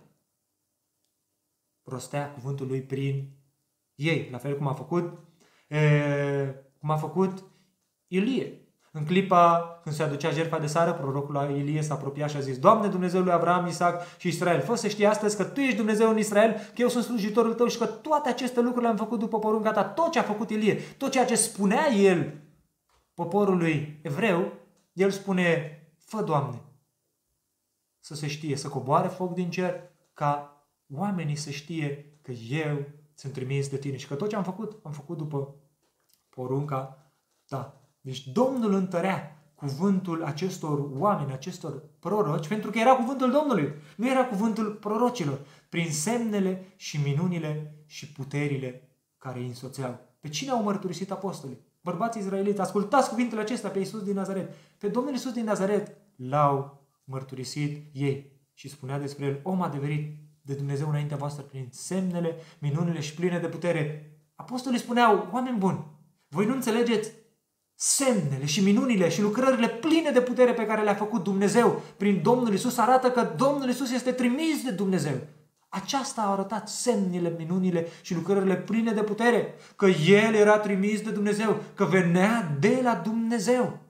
rostea cuvântul lui prin ei, la fel cum a făcut, e, cum a făcut Ilie. În clipa când se aducea jertfa de seară, prorocul Ilie s-a apropiat și a zis, Doamne, Dumnezeul lui Avram, Isaac și Israel, fă să știi astăzi că Tu ești Dumnezeu în Israel, că eu sunt slujitorul Tău și că toate aceste lucruri le-am făcut după porunca Ta. Tot ce a făcut Ilie, tot ceea ce spunea el poporului evreu, el spune, fă, Doamne, să se știe, să coboare foc din cer, ca oamenii să știe că eu sunt trimis de Tine și că tot ce am făcut, am făcut după porunca Ta. Deci Domnul întărea cuvântul acestor oameni, acestor proroci, pentru că era cuvântul Domnului, nu era cuvântul prorocilor, prin semnele și minunile și puterile care îi însoțeau. Pe cine au mărturisit apostolii? Bărbații izraeliți, ascultați cuvintele acestea pe Iisus din Nazaret. Pe Domnul Iisus din Nazaret l-au mărturisit ei și spunea despre el, om adeverit de Dumnezeu înaintea voastră prin semnele, minunile și pline de putere. Apostolii spuneau, oameni buni, voi nu înțelegeți semnele și minunile și lucrările pline de putere pe care le-a făcut Dumnezeu prin Domnul Iisus arată că Domnul Iisus este trimis de Dumnezeu. Aceasta a arătat semnele, minunile și lucrările pline de putere, că El era trimis de Dumnezeu, că venea de la Dumnezeu.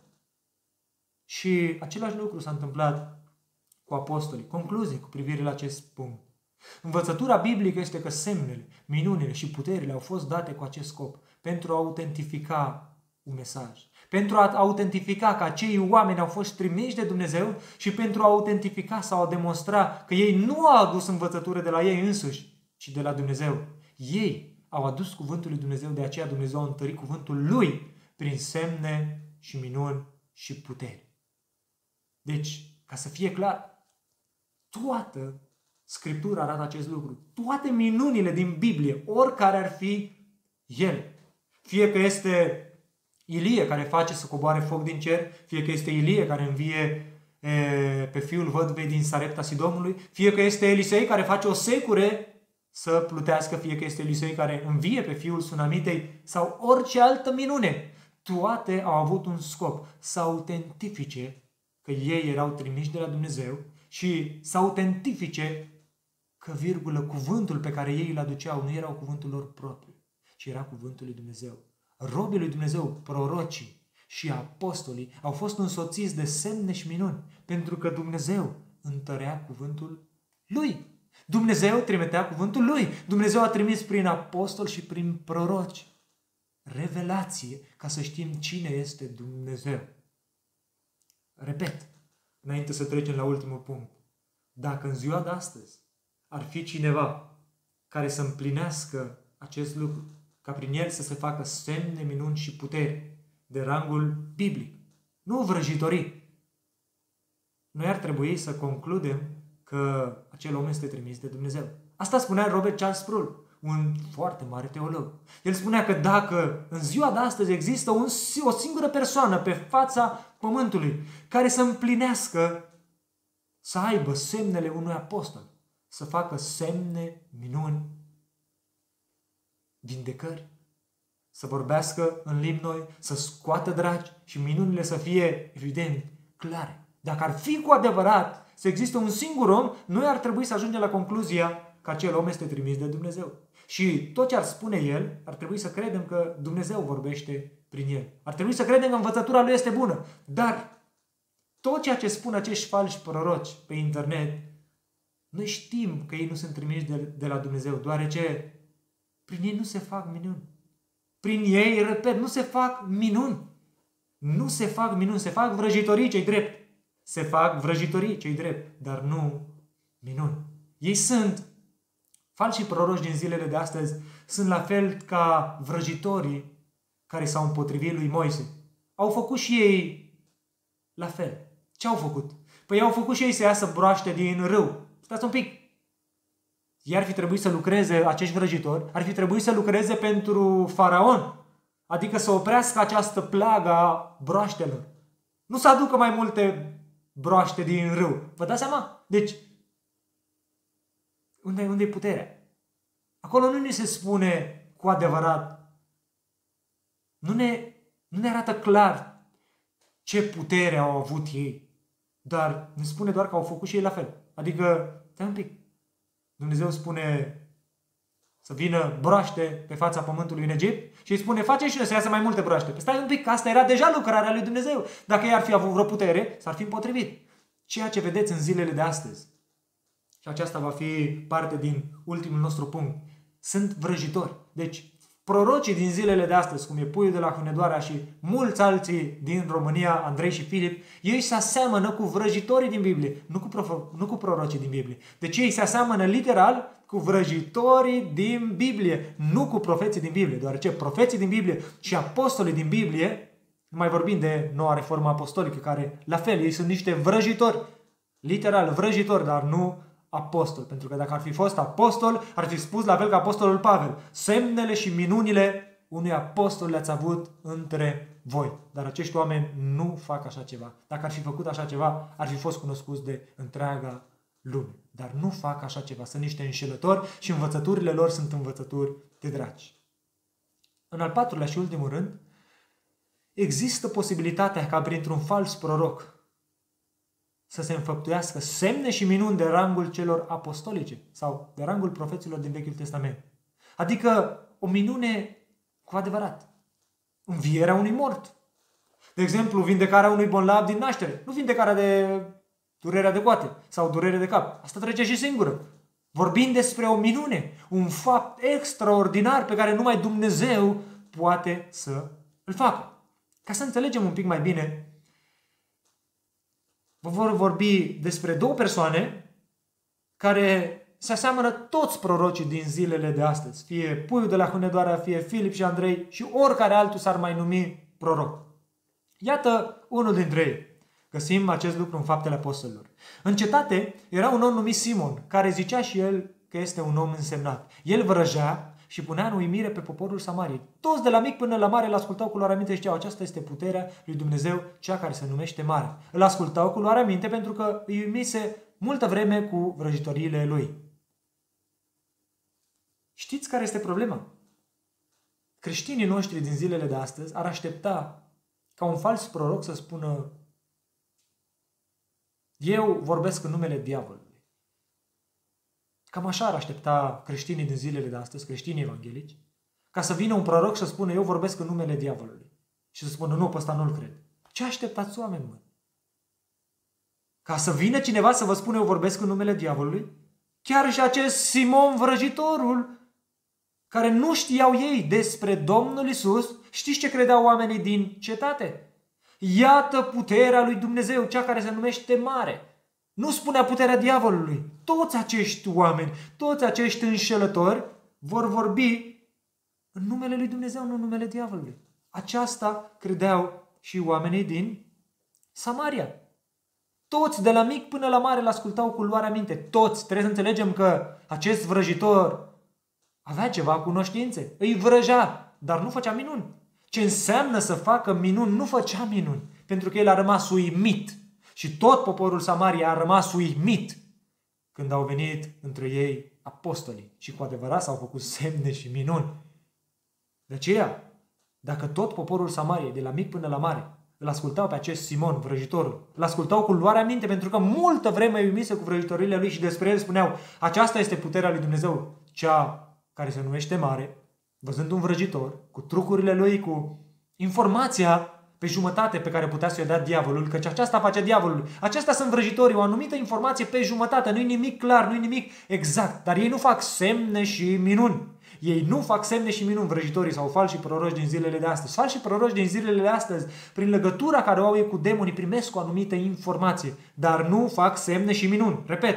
Și același lucru s-a întâmplat cu apostolii. Concluzie cu privire la acest punct. Învățătura biblică este că semnele, minunile și puterile au fost date cu acest scop, pentru a autentifica un mesaj, pentru a autentifica că acei oameni au fost trimiși de Dumnezeu și pentru a autentifica sau a demonstra că ei nu au adus învățătură de la ei însuși, ci de la Dumnezeu. Ei au adus cuvântul lui Dumnezeu, de aceea Dumnezeu a întărit cuvântul Lui prin semne și minuni și puteri. Deci, ca să fie clar, toată Scriptura arată acest lucru. Toate minunile din Biblie, oricare ar fi ele, fie că este Ilie care face să coboare foc din cer, fie că este Ilie care învie e, pe fiul văduvei din Sarepta Sidomului, fie că este Elisei care face o secure să plutească, fie că este Elisei care învie pe fiul Sunamitei sau orice altă minune. Toate au avut un scop, să autentifice că ei erau trimiși de la Dumnezeu și să autentifice că, virgulă, cuvântul pe care ei îl aduceau nu erau cuvântul lor propriu, ci era cuvântul lui Dumnezeu. Robii lui Dumnezeu, prorocii și apostolii au fost însoțiți de semne și minuni, pentru că Dumnezeu întărea cuvântul Lui. Dumnezeu trimitea cuvântul Lui. Dumnezeu a trimis prin apostol și prin proroci revelație ca să știm cine este Dumnezeu. Repet, înainte să trecem la ultimul punct. dacă în ziua de astăzi ar fi cineva care să împlinească acest lucru, ca prin el să se facă semne, minuni și puteri de rangul biblic, nu vrăjitorii, noi ar trebui să concludem că acel om este trimis de Dumnezeu. Asta spunea Robert Charles Sproul, un foarte mare teolog. El spunea că dacă în ziua de astăzi există un, o singură persoană pe fața pământului care să împlinească, să aibă semnele unui apostol, să facă semne, minuni, vindecări, să vorbească în limbi noi, să scoată dragi și minunile să fie, evident, clare. Dacă ar fi cu adevărat să existe un singur om, noi ar trebui să ajungem la concluzia că acel om este trimis de Dumnezeu. Și tot ce ar spune el, ar trebui să credem că Dumnezeu vorbește prin el. Ar trebui să credem că învățătura lui este bună. Dar tot ceea ce spun acești falși proroci pe internet, noi știm că ei nu sunt trimiși de, de la Dumnezeu, deoarece prin ei nu se fac minuni. Prin ei, repet, nu se fac minuni. Nu se fac minuni, se fac vrăjitorii cei drept. Se fac vrăjitorii cei drept, dar nu minuni. Ei sunt, falși proroci din zilele de astăzi, sunt la fel ca vrăjitorii care s-au împotrivit lui Moise. Au făcut și ei la fel. Ce au făcut? Păi au făcut și ei să iasă broaște din râu. Stați un pic. Ei ar fi trebuit să lucreze, acești vrăjitori, ar fi trebuit să lucreze pentru faraon. Adică să oprească această plagă a broaștelor. Nu să aducă mai multe broaște din râu. Vă dați seama? Deci, unde, unde e puterea? Acolo nu ne se spune cu adevărat. Nu ne, nu ne arată clar ce putere au avut ei. Dar ne spune doar că au făcut și ei la fel. Adică, stai un pic. Dumnezeu spune să vină broaște pe fața pământului în Egipt și îi spune, face și noi să iasă mai multe broaște. Păi stai un pic, că asta era deja lucrarea lui Dumnezeu. Dacă ei ar fi avut vreo putere, s-ar fi împotrivit. Ceea ce vedeți în zilele de astăzi, și aceasta va fi parte din ultimul nostru punct, sunt vrăjitori. Deci, prorocii din zilele de astăzi, cum e Puiul de la Hunedoara și mulți alții din România, Andrei și Filip, ei se aseamănă cu vrăjitorii din Biblie, nu cu, prof- nu cu prorocii din Biblie. Deci ei se aseamănă literal cu vrăjitorii din Biblie, nu cu profeții din Biblie, deoarece profeții din Biblie și apostolii din Biblie, nu mai vorbim de noua reformă apostolică, care la fel, ei sunt niște vrăjitori, literal vrăjitori, dar nu apostol. Pentru că dacă ar fi fost apostol, ar fi spus la fel ca apostolul Pavel, semnele și minunile unui apostol le-ați avut între voi. Dar acești oameni nu fac așa ceva. Dacă ar fi făcut așa ceva, ar fi fost cunoscuți de întreaga lume. Dar nu fac așa ceva. Sunt niște înșelători și învățăturile lor sunt învățături de dragi. În al patrulea și ultimul rând, există posibilitatea ca printr-un fals proroc să se înfăptuiască semne și minuni de rangul celor apostolice sau de rangul profeților din Vechiul Testament. Adică o minune cu adevărat. Învierea unui mort. De exemplu, vindecarea unui bolnav din naștere. Nu vindecarea de durerea de coate sau durere de cap. Asta trece și singură. Vorbim despre o minune, un fapt extraordinar pe care numai Dumnezeu poate să îl facă. Ca să înțelegem un pic mai bine, vă vor vorbi despre două persoane care se aseamănă toți prorocii din zilele de astăzi. Fie Puiul de la Hunedoara, fie Filip și Andrei și oricare altul s-ar mai numi proroc. Iată unul dintre ei. Găsim acest lucru în Faptele Apostolilor. În cetate era un om numit Simon, care zicea și el că este un om însemnat. El vrăjea și punea în uimire pe poporul Samariei. Toți de la mic până la mare îl ascultau cu luarea minte și ziceau, aceasta este puterea lui Dumnezeu, cea care se numește mare. Îl ascultau cu luarea minte pentru că îi uimise multă vreme cu vrăjitoriile lui. Știți care este problema? Creștinii noștri din zilele de astăzi ar aștepta ca un fals proroc să spună, eu vorbesc în numele diavolului. Cam așa ar aștepta creștinii din zilele de astăzi, creștinii evanghelici, ca să vină un proroc și să spună, eu vorbesc în numele diavolului. Și să spună, nu, pe ăsta nu-l cred. Ce așteptați, oameni, mă? Ca să vină cineva să vă spună, eu vorbesc în numele diavolului? Chiar și acest Simon vrăjitorul, care nu știau ei despre Domnul Iisus, știți ce credeau oamenii din cetate? Iată puterea lui Dumnezeu, cea care se numește mare. Nu spunea puterea diavolului. Toți acești oameni, toți acești înșelători vor vorbi în numele lui Dumnezeu, nu în numele diavolului. Aceasta credeau și oamenii din Samaria. Toți, de la mic până la mare, îl ascultau cu luarea minte. Toți. Trebuie să înțelegem că acest vrăjitor avea ceva cunoștințe. Îi vrăja, dar nu făcea minuni. Ce înseamnă să facă minuni? Nu făcea minuni. Pentru că el a rămas uimit. Și tot poporul Samaria a rămas uimit când au venit între ei apostolii. Și cu adevărat s-au făcut semne și minuni. De aceea, dacă tot poporul Samariei, de la mic până la mare, îl ascultau pe acest Simon, vrăjitorul, îl ascultau cu luarea minte, pentru că multă vreme iumise cu vrăjitorile lui și despre el spuneau: aceasta este puterea lui Dumnezeu, cea care se numește mare, văzând un vrăjitor, cu trucurile lui, cu informația pe jumătate pe care putea să o dea diavolul, căci aceasta face diavolul. Aceasta sunt vrăjitorii, o anumită informație pe jumătate, nu-i nimic clar, nu-i nimic exact, dar ei nu fac semne și minuni. Ei nu fac semne și minuni, vrăjitorii sau falși proroci din zilele de astăzi. Falși proroci din zilele de astăzi, prin legătura care o au ei cu demonii, primesc o anumită informație, dar nu fac semne și minuni. Repet,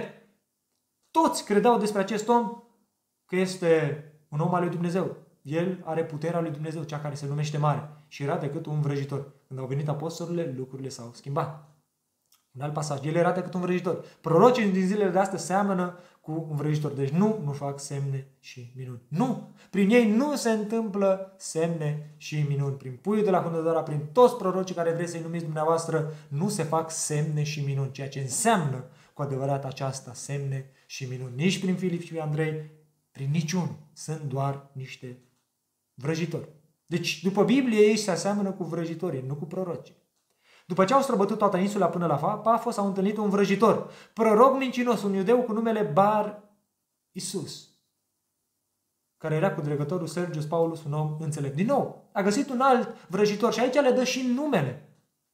toți credeau despre acest om că este un om al lui Dumnezeu. El are puterea lui Dumnezeu, cea care se numește mare, și era decât un vrăjitor. Când au venit apostolile, lucrurile s-au schimbat. Un alt pasaj. El era decât un vrăjitor. Prorocii din zilele de astăzi seamănă cu un vrăjitor. Deci nu, nu fac semne și minuni. Nu! Prin ei nu se întâmplă semne și minuni. Prin puiul de la Hunădara, prin toți prorocii care vreți să-i numiți dumneavoastră, nu se fac semne și minuni. Ceea ce înseamnă cu adevărat aceasta, semne și minuni. Nici prin Filip și Andrei, prin niciunul. Sunt doar niște vrăjitori. Deci, după Biblie, ei se aseamănă cu vrăjitorii, nu cu prorocii. După ce au străbătut toată insula până la Pafos, au întâlnit un vrăjitor, proroc mincinos, un iudeu cu numele Bar Isus, care era cu dregătorul Sergius Paulus, un om înțelept. Din nou, a găsit un alt vrăjitor și aici le dă și numele.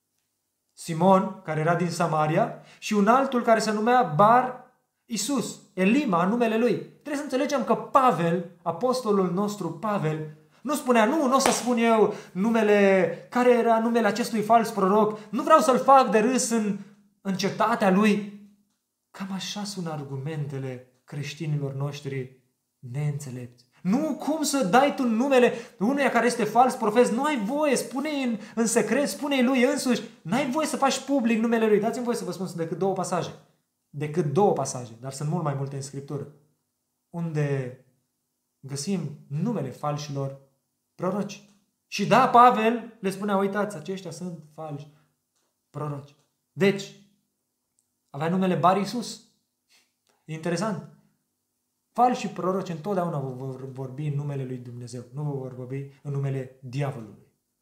Simon, care era din Samaria, și un altul care se numea Bar Isus, Elima, numele lui. Trebuie să înțelegem că Pavel, apostolul nostru Pavel, nu spunea: nu, nu o să spun eu numele, care era numele acestui fals proroc, nu vreau să-l fac de râs în, în cetatea lui. Cam așa sunt argumentele creștinilor noștri neînțelepți. Nu, cum să dai tu numele unuia care este fals profet? Nu ai voie, spune-i în, în secret, spune-i lui însuși. N-ai voie să faci public numele lui. Dați-mi voie să vă spun, sunt decât două pasaje. Decât două pasaje, dar sunt mult mai multe în Scriptură, unde găsim numele falșilor proroci. Și da, Pavel le spunea: uitați, aceștia sunt falși proroci. Deci, avea numele Bar Isus. E interesant. Falși proroci întotdeauna vor vorbi în numele lui Dumnezeu, nu vor vorbi în numele diavolului.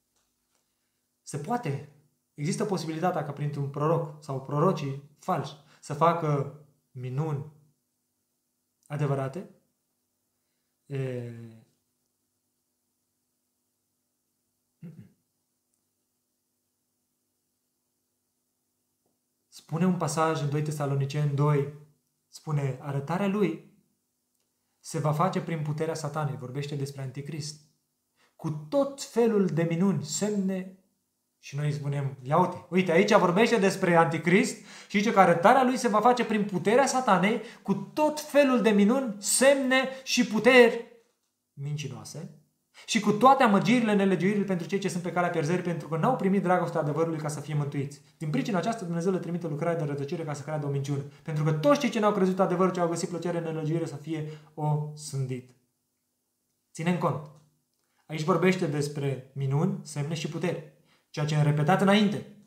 Se poate, există posibilitatea ca printr-un proroc sau prorocii falși să facă minuni adevărate. E... Spune un pasaj în doi Tesaloniceni doi, spune: arătarea lui se va face prin puterea Satanei, vorbește despre Anticrist, cu tot felul de minuni, semne. Și noi spunem: ia uite, uite, aici vorbește despre Anticrist și zice că arătarea lui se va face prin puterea Satanei, cu tot felul de minuni, semne și puteri mincinoase și cu toate amăgirile, nelegiuirile pentru cei ce sunt pe calea pierzării, pentru că n-au primit dragostea adevărului ca să fie mântuiți. Din pricina aceasta Dumnezeu le trimite lucrarea de rătăcire ca să creadă o minciună, pentru că toți cei ce n-au crezut adevărul, ce au găsit plăcere în nelegiuire, să fie o sândit. Ținem cont. Aici vorbește despre minuni, semne și puteri. Ceea ce am repetat înainte.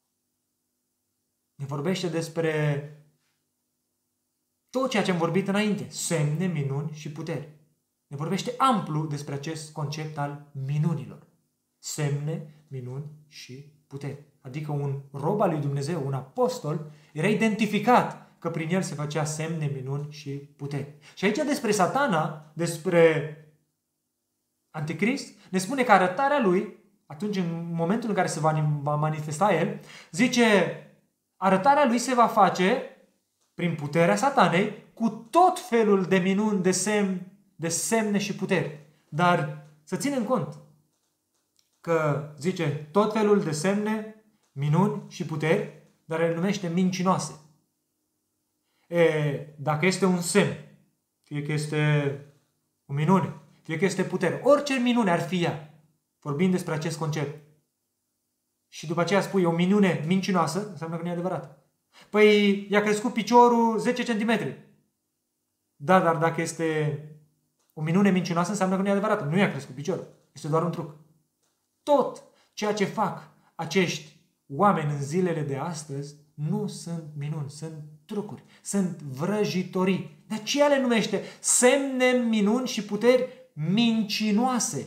Ne vorbește despre tot ceea ce am vorbit înainte. Semne, minuni și puteri. Ne vorbește amplu despre acest concept al minunilor. Semne, minuni și puteri. Adică un rob al lui Dumnezeu, un apostol, era identificat că prin el se făcea semne, minuni și puteri. Și aici despre Satana, despre Anticrist, ne spune că arătarea lui, atunci în momentul în care se va manifesta el, zice: arătarea lui se va face prin puterea Satanei cu tot felul de minuni, de semn, de semne și puteri. Dar să ținem cont că zice tot felul de semne, minuni și puteri, dar le numește mincinoase. E, dacă este un semn, fie că este o minune, fie că este putere, orice minune ar fi ea, vorbim despre acest concept. Și după aceea spui o minune mincinoasă, înseamnă că nu e adevărat. Păi i-a crescut piciorul zece centimetri. Da, dar dacă este o minune mincinoasă, înseamnă că nu e adevărat. Nu i-a crescut piciorul. Este doar un truc. Tot ceea ce fac acești oameni în zilele de astăzi nu sunt minuni, sunt trucuri, sunt vrăjitorii. De aceea le numește semne, minuni și puteri mincinoase.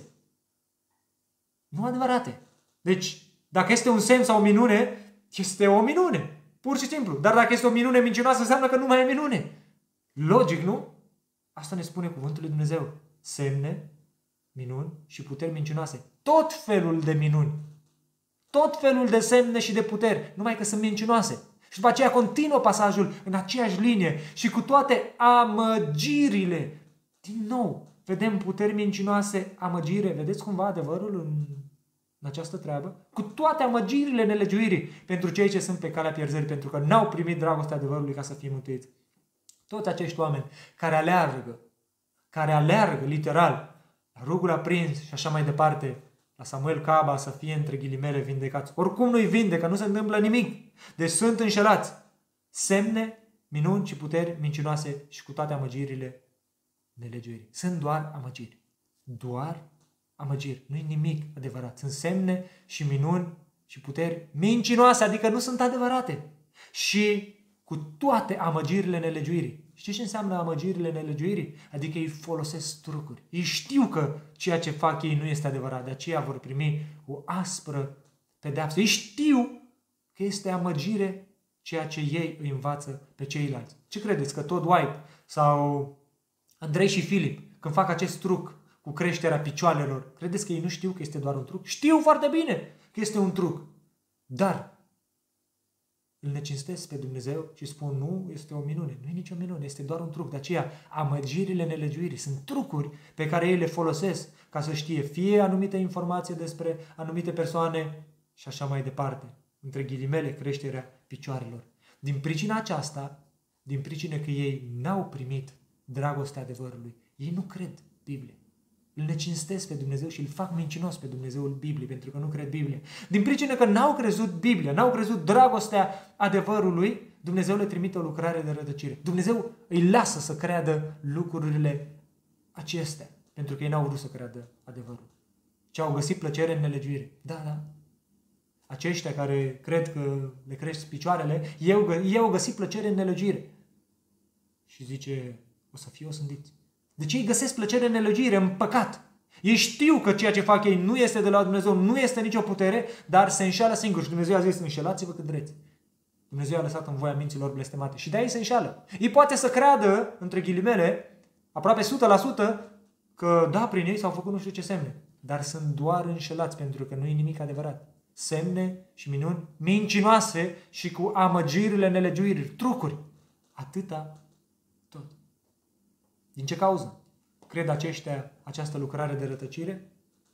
Nu adevărate. Deci, dacă este un semn sau o minune, este o minune. Pur și simplu. Dar dacă este o minune mincinoasă, înseamnă că nu mai e minune. Logic, nu? Asta ne spune cuvântul lui Dumnezeu. Semne, minuni și puteri mincinoase. Tot felul de minuni. Tot felul de semne și de puteri. Numai că sunt mincinoase. Și după aceea continuă pasajul în aceeași linie și cu toate amăgirile. Din nou, vedem puteri mincinoase, amăgire. Vedeți cumva adevărul în, în această treabă? Cu toate amăgirile nelegiuirii pentru cei ce sunt pe calea pierzării, pentru că n-au primit dragostea adevărului ca să fie mântuiți. Toți acești oameni care aleargă, care aleargă literal, la rugul aprins și așa mai departe, la Samuel Caba să fie între ghilimele vindecați. Oricum nu-i vindecă, nu se întâmplă nimic. Deci sunt înșelați. Semne, minuni și puteri mincinoase și cu toate amăgirile nelegiuirii. Sunt doar amăgiri. Doar amăgiri. Nu-i nimic adevărat. Sunt semne și minuni și puteri mincinoase, adică nu sunt adevărate. Și cu toate amăgirile nelegiuirii. Știți ce înseamnă amăgirile nelegiuirii? Adică ei folosesc trucuri. Ei știu că ceea ce fac ei nu este adevărat. De aceea vor primi o aspră pedeapsă. Ei știu că este amăgire ceea ce ei îi învață pe ceilalți. Ce credeți? Că Todd White sau Andrei și Filip, când fac acest truc cu creșterea picioarelor, credeți că ei nu știu că este doar un truc? Știu foarte bine că este un truc. Dar îl necinstesc pe Dumnezeu și spun nu, este o minune. Nu e nicio minune, este doar un truc. De aceea, amăgirile nelegiuirii sunt trucuri pe care ei le folosesc ca să știe fie anumite informații despre anumite persoane și așa mai departe. Între ghilimele, creșterea picioarelor. Din pricina aceasta, din pricina că ei n-au primit dragostea adevărului, ei nu cred Biblia. Îl necinstesc pe Dumnezeu și îl fac mincinos pe Dumnezeul Bibliei, pentru că nu cred Biblia. Din pricină că n-au crezut Biblia, n-au crezut dragostea adevărului, Dumnezeu le trimite o lucrare de rătăcire. Dumnezeu îi lasă să creadă lucrurile acestea, pentru că ei n-au vrut să creadă adevărul. Ce au găsit plăcere în nelegiuire. Da, da. Aceștia care cred că le crești picioarele, ei, ei au găsit plăcere în nelegiuire. Și zice, o să fie osândiți. Deci ei găsesc plăcere în nelegiuire, în păcat. Ei știu că ceea ce fac ei nu este de la Dumnezeu, nu este nicio putere, dar se înșeală singur. Și Dumnezeu a zis, înșelați-vă cât vreți. Dumnezeu a lăsat în voia minților blestemate. Și de-aia ei se înșeală. Ei poate să creadă, între ghilimele, aproape o sută la sută, că da, prin ei s-au făcut nu știu ce semne. Dar sunt doar înșelați, pentru că nu e nimic adevărat. Semne și minuni mincinoase și cu amăgirile nelegiuirii, trucuri. Atâta tot. Din ce cauză cred aceștia această lucrare de rătăcire?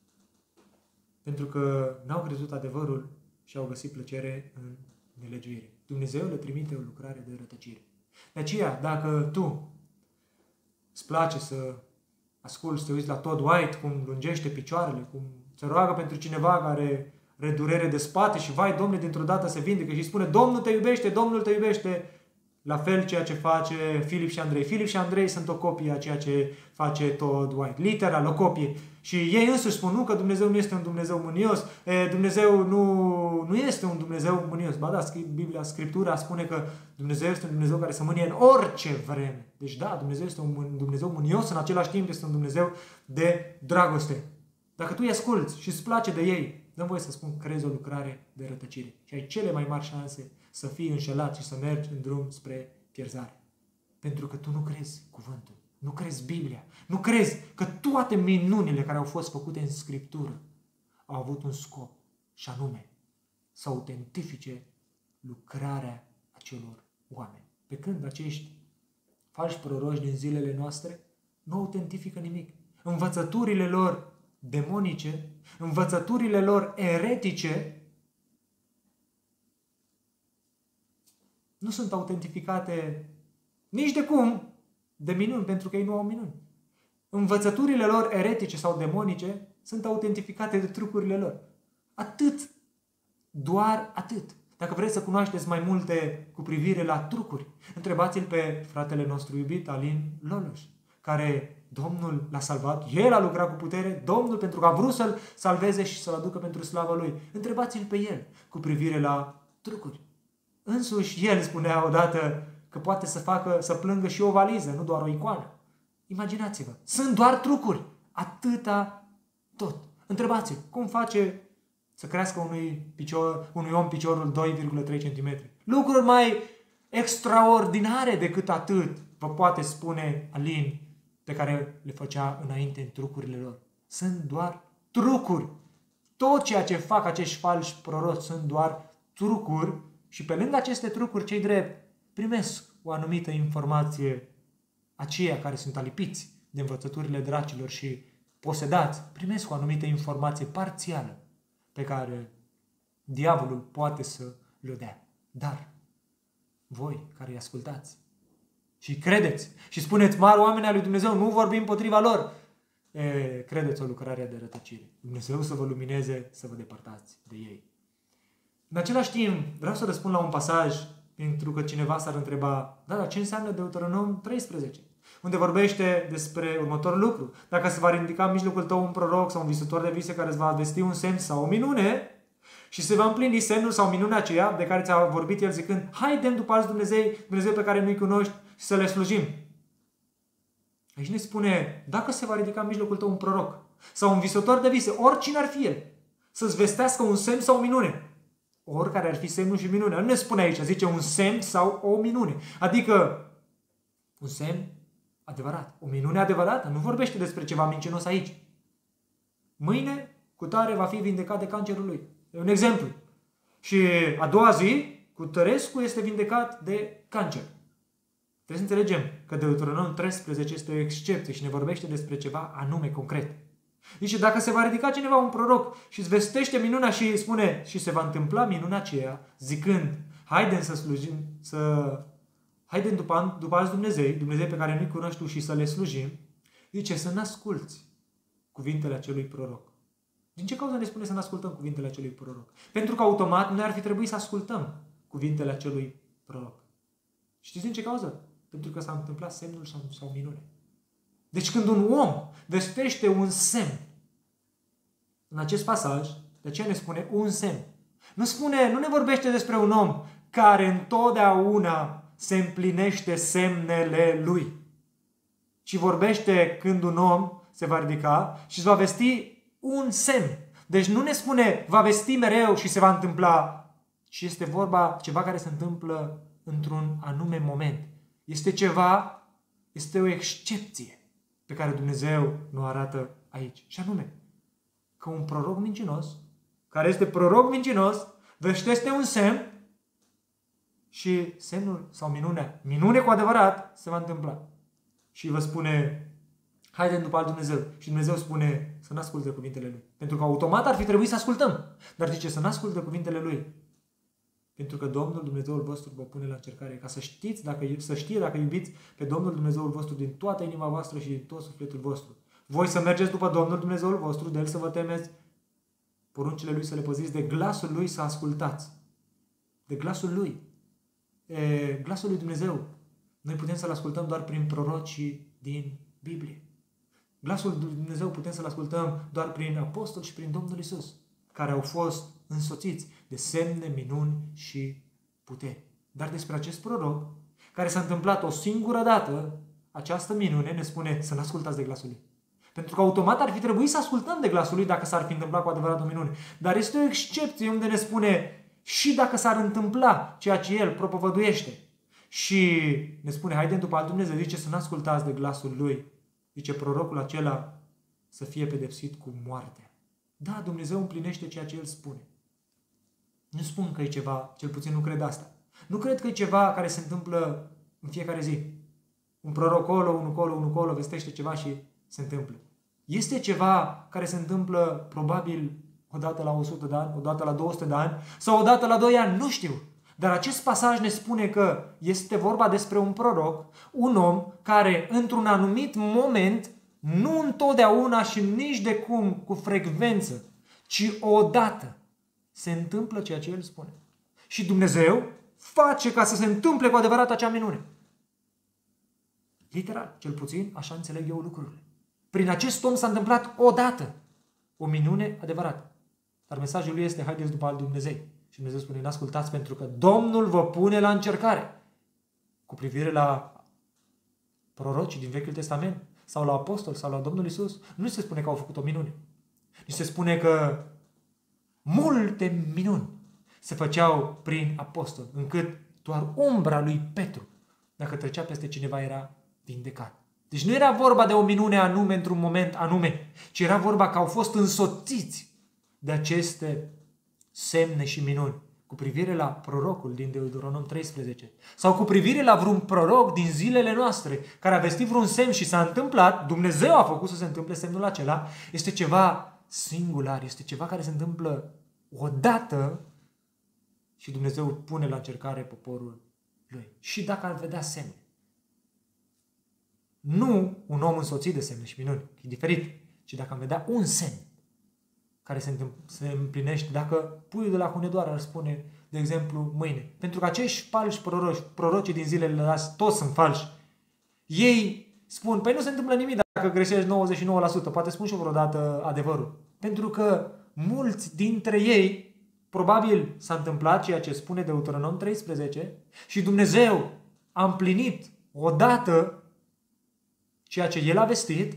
Pentru că n-au crezut adevărul și au găsit plăcere în nelegiuire. Dumnezeu le trimite o lucrare de rătăcire. De aceea, dacă tu îți place să asculți, să te uiți la Todd White, cum lungește picioarele, cum se roagă pentru cineva care are durere de spate și vai, Domnule, dintr-o dată se vindecă și spune Domnul te iubește, Domnul te iubește. La fel ceea ce face Filip și Andrei. Filip și Andrei sunt o copie a ceea ce face Todd White. Literal, o copie. Și ei însuși spun nu că Dumnezeu nu este un Dumnezeu mânios. E, Dumnezeu nu, nu este un Dumnezeu mânios. Ba da, Biblia, Scriptura spune că Dumnezeu este un Dumnezeu care să mânie în orice vreme. Deci da, Dumnezeu este un Dumnezeu mânios, în același timp este un Dumnezeu de dragoste. Dacă tu îi asculți și îți place de ei, dă-mi voie să spun, crezi o lucrare de rătăcire. Și ai cele mai mari șanse să fii înșelat și să mergi în drum spre pierzare. Pentru că tu nu crezi cuvântul, nu crezi Biblia, nu crezi că toate minunile care au fost făcute în Scriptură au avut un scop, și anume să autentifice lucrarea acelor oameni. Pe când acești falși proroși din zilele noastre nu autentifică nimic. Învățăturile lor demonice, învățăturile lor eretice nu sunt autentificate Nici de cum de minuni, pentru că ei nu au minuni. Învățăturile lor eretice sau demonice sunt autentificate de trucurile lor. Atât. Doar atât. Dacă vreți să cunoașteți mai multe cu privire la trucuri, întrebați-l pe fratele nostru iubit, Alin Loloș, care Domnul l-a salvat, el a lucrat cu putere, Domnul pentru că a vrut să-l salveze și să-l aducă pentru slava lui. Întrebați-l pe el cu privire la trucuri. Însuși el spunea odată că poate să facă, să plângă și o valiză, nu doar o icoană. Imaginați-vă, sunt doar trucuri, atâta tot. Întrebați-l cum face să crească unui, picior, unui om piciorul doi virgulă trei centimetri. Lucruri mai extraordinare decât atât vă poate spune Alin, pe care le făcea înainte în trucurile lor. Sunt doar trucuri. Tot ceea ce fac acești falși proroci sunt doar trucuri și pe lângă aceste trucuri, cei drept primesc o anumită informație. Aceia care sunt alipiți de învățăturile dracilor și posedați primesc o anumită informație parțială pe care diavolul poate să le dea. Dar voi care îi ascultați și credeți și spuneți, mari oameni al lui Dumnezeu, nu vorbim împotriva lor, e, credeți o lucrare de rătăcire. Dumnezeu să vă lumineze, să vă depărtați de ei. În același timp, vreau să răspund la un pasaj, pentru că cineva s-ar întreba, da, dar ce înseamnă Deuteronom treisprezece? Unde vorbește despre următorul lucru. Dacă se va ridica în mijlocul tău un proroc sau un visător de vise care îți va vesti un semn sau o minune și se va împlini semnul sau minunea aceea de care ți-a vorbit el zicând, haidem după alți Dumnezeu, Dumnezeu pe care nu-i cunoști și să le slujim. Aici ne spune, dacă se va ridica în mijlocul tău un proroc sau un visător de vise, oricine ar fi el, să-ți vestească un semn sau o minune. Oricare ar fi semnul și minunea. Nu ne spune aici, zice un semn sau o minune. Adică un semn adevărat. O minune adevărată. Nu vorbește despre ceva mincinos aici. Mâine, cutare va fi vindecat de cancerul lui. E un exemplu. Și a doua zi, Cutărescu este vindecat de cancer. Trebuie să înțelegem că Deuteronom treisprezece este o excepție și ne vorbește despre ceva anume, concret. Zice, dacă se va ridica cineva un proroc și îți vestește minunea și spune și se va întâmpla minunea aceea, zicând, haidem să slujim, să... haidem după, după alți Dumnezei, Dumnezei pe care nu-i cunoști tu și să le slujim, zice să n-asculți cuvintele acelui proroc. Din ce cauză ne spune să n-ascultăm cuvintele acelui proroc? Pentru că automat noi ar fi trebuit să ascultăm cuvintele acelui proroc. Știți din ce cauză? Pentru că s-a întâmplat semnul sau, sau minune. Deci când un om vestește un semn, în acest pasaj, de aceea ne spune un semn. Nu spune, nu ne vorbește despre un om care întotdeauna se împlinește semnele lui. Ci vorbește când un om se va ridica și îți va vesti un semn. Deci nu ne spune va vesti mereu și se va întâmpla, ci este vorba ceva care se întâmplă într-un anume moment. Este ceva, este o excepție pe care Dumnezeu nu arată aici. Și anume, că un proroc mincinos, care este proroc mincinos, veștește un semn și semnul sau minunea, minune cu adevărat, se va întâmpla. Și vă spune, haidem după alt Dumnezeu. Și Dumnezeu spune să n-asculte cuvintele Lui. Pentru că automat ar fi trebuit să ascultăm. Dar zice să n-asculte cuvintele Lui. Pentru că Domnul Dumnezeul vostru vă pune la încercare. Ca să știți, dacă, să știe dacă iubiți pe Domnul Dumnezeul vostru din toată inima voastră și din tot sufletul vostru. Voi să mergeți după Domnul Dumnezeul vostru, de El să vă temeți, poruncile Lui să le păziți, de glasul Lui să ascultați. De glasul Lui. E, glasul Lui Dumnezeu. Noi putem să-L ascultăm doar prin prorocii din Biblie. Glasul lui Dumnezeu putem să-L ascultăm doar prin apostoli și prin Domnul Iisus, care au fost însoțiți de semne, minuni și puteri. Dar despre acest proroc, care s-a întâmplat o singură dată, această minune ne spune să nu ascultați de glasul lui. Pentru că automat ar fi trebuit să ascultăm de glasul lui dacă s-ar fi întâmplat cu adevărat o minune. Dar este o excepție unde ne spune și dacă s-ar întâmpla ceea ce el propovăduiește și ne spune haidem după alt Dumnezeu, zice să nu ascultați de glasul lui. Zice prorocul acela să fie pedepsit cu moartea. Da, Dumnezeu împlinește ceea ce El spune. Nu spun că e ceva, cel puțin nu cred asta. Nu cred că e ceva care se întâmplă în fiecare zi. Un proroc colo, unul colo, unul colo, vestește ceva și se întâmplă. Este ceva care se întâmplă probabil odată la o sută de ani, odată la două sute de ani sau odată la doi ani, nu știu. Dar acest pasaj ne spune că este vorba despre un proroc, un om care într-un anumit moment, nu întotdeauna și nici de cum cu frecvență, ci odată se întâmplă ceea ce el spune. Și Dumnezeu face ca să se întâmple cu adevărat acea minune. Literal, cel puțin așa înțeleg eu lucrurile. Prin acest om s-a întâmplat odată o minune adevărată. Dar mesajul lui este: haideți după alt Dumnezeu. Și Dumnezeu spune: n-ascultați, pentru că Domnul vă pune la încercare. Cu privire la prorocii din Vechiul Testament, sau la apostoli, sau la Domnul Iisus, nu se spune că au făcut o minune. Nu se spune că multe minuni se făceau prin apostol, încât doar umbra lui Petru, dacă trecea peste cineva, era vindecat. Deci nu era vorba de o minune anume într-un moment anume, ci era vorba că au fost însoțiți de aceste semne și minuni. Cu privire la prorocul din Deuteronom treisprezece sau cu privire la vreun proroc din zilele noastre care a vestit vreun semn și s-a întâmplat, Dumnezeu a făcut să se întâmple semnul acela, este ceva singular, este ceva care se întâmplă odată și Dumnezeu pune la încercare poporul lui. Și dacă ar vedea semne. Nu un om însoțit de semne și minuni, e diferit, ci dacă am vedea un semn care se, se împlinește, dacă puiul de la Hunedoara ar spune, de exemplu, mâine, pentru că acești falși proroci, prorocii din zilele astea, toți sunt falși, ei spun, păi nu se întâmplă nimic dacă greșești nouăzeci și nouă la sută, poate spun și eu vreodată adevărul, pentru că mulți dintre ei, probabil s-a întâmplat ceea ce spune Deuteronom treisprezece și Dumnezeu a împlinit odată ceea ce El a vestit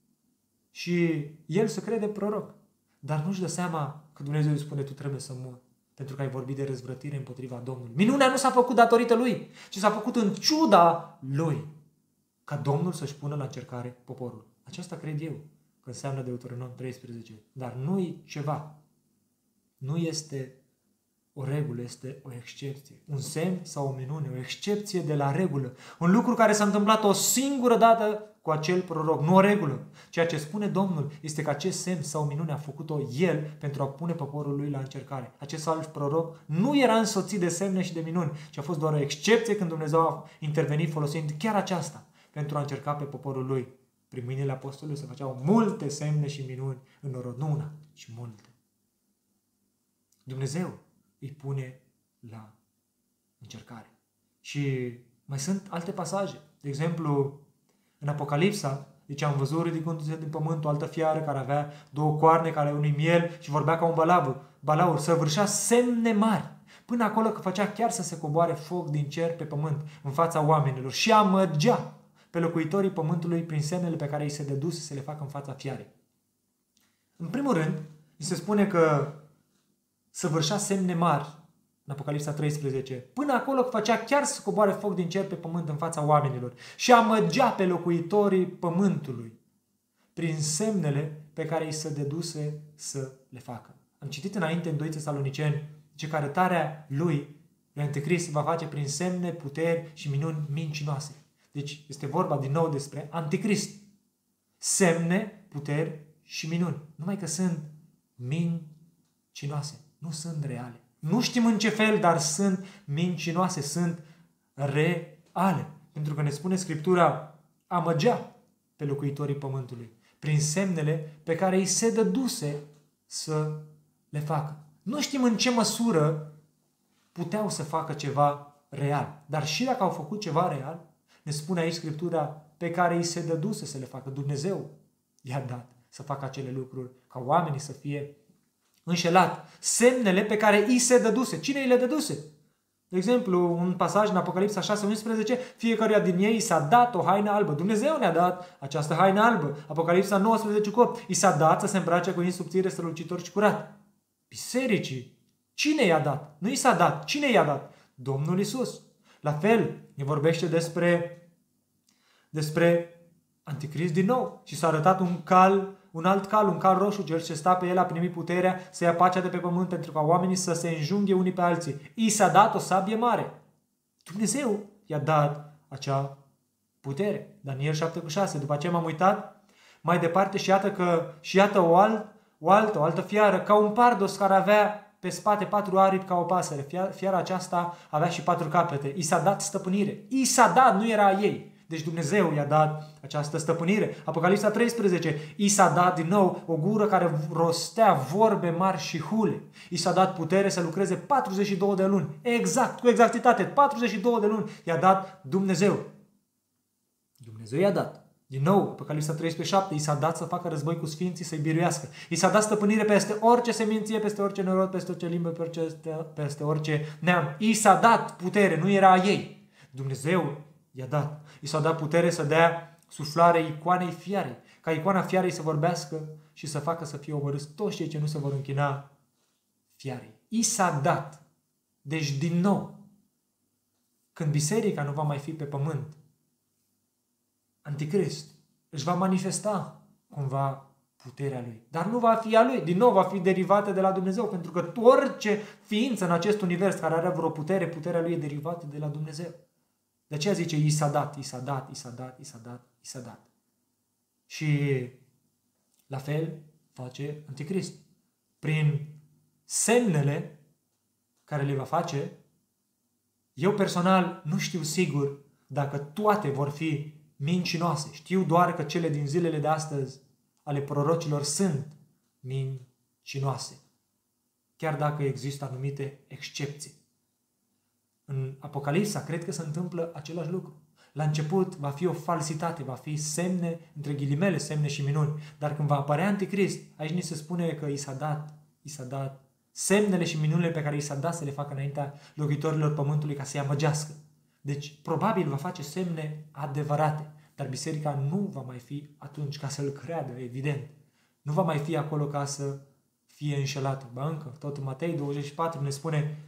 și el se crede proroc. Dar nu-și dă seama că Dumnezeu îi spune: tu trebuie să mori, pentru că ai vorbit de răzvrătire împotriva Domnului. Minunea nu s-a făcut datorită lui, ci s-a făcut în ciuda lui, ca Domnul să-și pună la încercare poporul. Aceasta cred eu că înseamnă Deuteronom treisprezece. Dar nu-i ceva. Nu este o regulă, este o excepție. Un semn sau o minune, o excepție de la regulă. Un lucru care s-a întâmplat o singură dată cu acel proroc, nu o regulă. Ceea ce spune Domnul este că acest semn sau minune a făcut-o El pentru a pune poporul lui la încercare. Acest alt proroc nu era însoțit de semne și de minuni, ci a fost doar o excepție când Dumnezeu a intervenit folosind chiar aceasta pentru a încerca pe poporul lui. Prin mâinile apostolului se făceau multe semne și minuni în norod, nu una, ci multe. Dumnezeu îi pune la încercare. Și mai sunt alte pasaje. De exemplu, în Apocalipsa, deci am văzut ridicându-se din pământ o altă fiară care avea două coarne, care unui miel și vorbea ca un balaur, balaur, săvârșea semne mari, până acolo că făcea chiar să se coboare foc din cer pe pământ în fața oamenilor și amăgea pe locuitorii pământului prin semnele pe care îi se dăduse să le facă în fața fiarei. În primul rând, îi se spune că săvârșea semne mari în Apocalipsa treisprezece, până acolo că făcea chiar să coboare foc din cer pe pământ în fața oamenilor și amăgea pe locuitorii pământului prin semnele pe care îi se dăduse să le facă. Am citit înainte în doi Tesaloniceni, ce că arătarea lui, lui Anticrist, va face prin semne, puteri și minuni mincinoase. Deci este vorba din nou despre Anticrist. Semne, puteri și minuni. Numai că sunt mincinoase, nu sunt reale. Nu știm în ce fel, dar sunt mincinoase, sunt reale. Pentru că ne spune Scriptura, amăgea pe locuitorii pământului prin semnele pe care îi se dăduse să le facă. Nu știm în ce măsură puteau să facă ceva real. Dar și dacă au făcut ceva real, ne spune aici Scriptura, pe care îi se dăduse să le facă. Dumnezeu i-a dat să facă acele lucruri, ca oamenii să fie înșelat. Semnele pe care îi se dăduse. Cine îi le dăduse? De exemplu, un pasaj în Apocalipsa șase unsprezece, fiecăruia din ei i s-a dat o haină albă. Dumnezeu ne-a dat această haină albă. Apocalipsa nouăsprezece cu opt, i s-a dat să se îmbrace cu inși subțire, strălucitor și curat. Bisericii. Cine i-a dat? Nu i s-a dat. Cine i-a dat? Domnul Iisus. La fel, ne vorbește despre, despre Anticrist din nou. Și s-a arătat un cal, un alt cal, un cal roșu, cel ce sta pe el a primit puterea să ia pacea de pe pământ pentru ca oamenii să se înjunghe unii pe alții. I s-a dat o sabie mare. Dumnezeu i-a dat acea putere. Daniel șapte cu șase. După aceea m-am uitat mai departe și iată că și iată o, alt, o altă, o altă fiară, ca un pardos care avea pe spate patru aripi ca o pasăre. Fiara aceasta avea și patru capete. I s-a dat stăpânire. I s-a dat, nu era a ei. Deci Dumnezeu i-a dat această stăpânire. Apocalipsa treisprezece. I s-a dat din nou o gură care rostea vorbe mari și hule. I s-a dat putere să lucreze patruzeci și două de luni. Exact, cu exactitate. patruzeci și două de luni i-a dat Dumnezeu. Dumnezeu i-a dat. Din nou, Apocalipsa treisprezece șapte, i s-a dat să facă război cu sfinții, să-i biruiască. I s-a dat stăpânire peste orice seminție, peste orice norod, peste orice limbă, peste, peste orice neam. I s-a dat putere, nu era a ei. Dumnezeu i-a dat. I s-a dat putere să dea suflare icoanei fiarei, ca icoana fiarei să vorbească și să facă să fie omorâți toți cei ce nu se vor închina fiarei. I s-a dat. Deci, din nou, când biserica nu va mai fi pe pământ, Anticrist își va manifesta cumva puterea lui. Dar nu va fi a lui. Din nou va fi derivată de la Dumnezeu. Pentru că orice ființă în acest univers care are vreo putere, puterea lui e derivată de la Dumnezeu. De aceea zice, i s-a dat, i s-a dat, i s-a dat, i s-a dat, i s-a dat. Și la fel face Anticrist. Prin semnele care le va face, eu personal nu știu sigur dacă toate vor fi mincinoase. Știu doar că cele din zilele de astăzi ale prorocilor sunt mincinoase. Chiar dacă există anumite excepții. În Apocalipsa cred că se întâmplă același lucru. La început va fi o falsitate, va fi semne, între ghilimele, semne și minuni. Dar când va apărea Anticrist, aici ni se spune că i s-a dat, i s-a dat semnele și minunile pe care i s-a dat să le facă înaintea locuitorilor pământului ca să-i amăgească. Deci, probabil va face semne adevărate, dar biserica nu va mai fi atunci ca să-l creadă, evident. Nu va mai fi acolo ca să fie înșelată. Ba încă, tot în Matei douăzeci și patru ne spune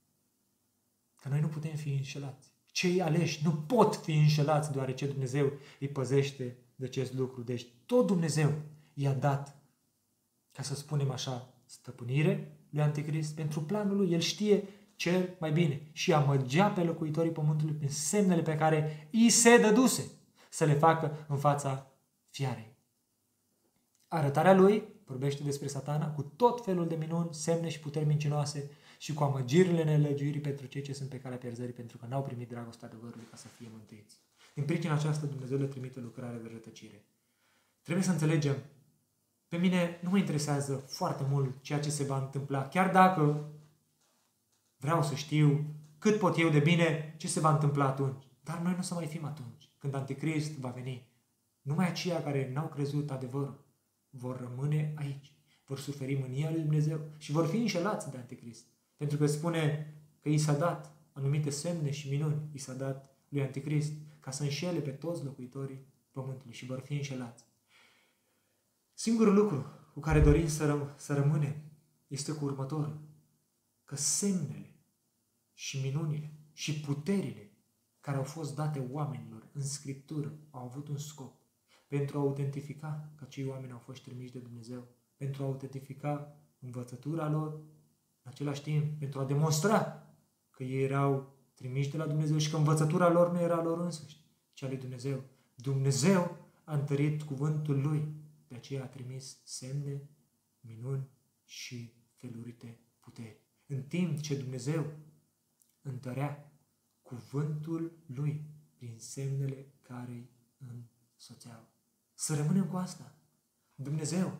că noi nu putem fi înșelați. Cei aleși nu pot fi înșelați deoarece Dumnezeu îi păzește de acest lucru. Deci, tot Dumnezeu i-a dat, ca să spunem așa, stăpânire lui Anticrist pentru planul lui. El știe cel mai bine și amăgea pe locuitorii pământului prin semnele pe care i se dăduse să le facă în fața fiarei. Arătarea lui vorbește despre Satana cu tot felul de minuni, semne și puteri mincinoase și cu amăgirile nelegiuirii pentru cei ce sunt pe calea pierzării, pentru că n-au primit dragostea adevărului ca să fie mântuiți. Din pricina aceasta Dumnezeu le trimite lucrare de rătăcire. Trebuie să înțelegem, pe mine nu mă interesează foarte mult ceea ce se va întâmpla, chiar dacă vreau să știu cât pot eu de bine ce se va întâmpla atunci. Dar noi nu o să mai fim atunci, când Anticrist va veni. Numai aceia care n-au crezut adevărul vor rămâne aici, vor suferi mânia lui Dumnezeu și vor fi înșelați de Anticrist. Pentru că spune că i s-a dat anumite semne și minuni, i s-a dat lui Anticrist ca să înșele pe toți locuitorii pământului și vor fi înșelați. Singurul lucru cu care dorim să, răm- să rămânem este cu următorul, că semnele și minunile și puterile care au fost date oamenilor în Scriptură au avut un scop pentru a autentifica că acei oameni au fost trimiși de Dumnezeu, pentru a autentifica învățătura lor, în același timp pentru a demonstra că ei erau trimiși de la Dumnezeu și că învățătura lor nu era lor însuși, ci a lui Dumnezeu. Dumnezeu a întărit cuvântul Lui, de aceea a trimis semne, minuni și felurite puteri. În timp ce Dumnezeu întărea cuvântul Lui prin semnele care îi însoțeau. Să rămânem cu asta. Dumnezeu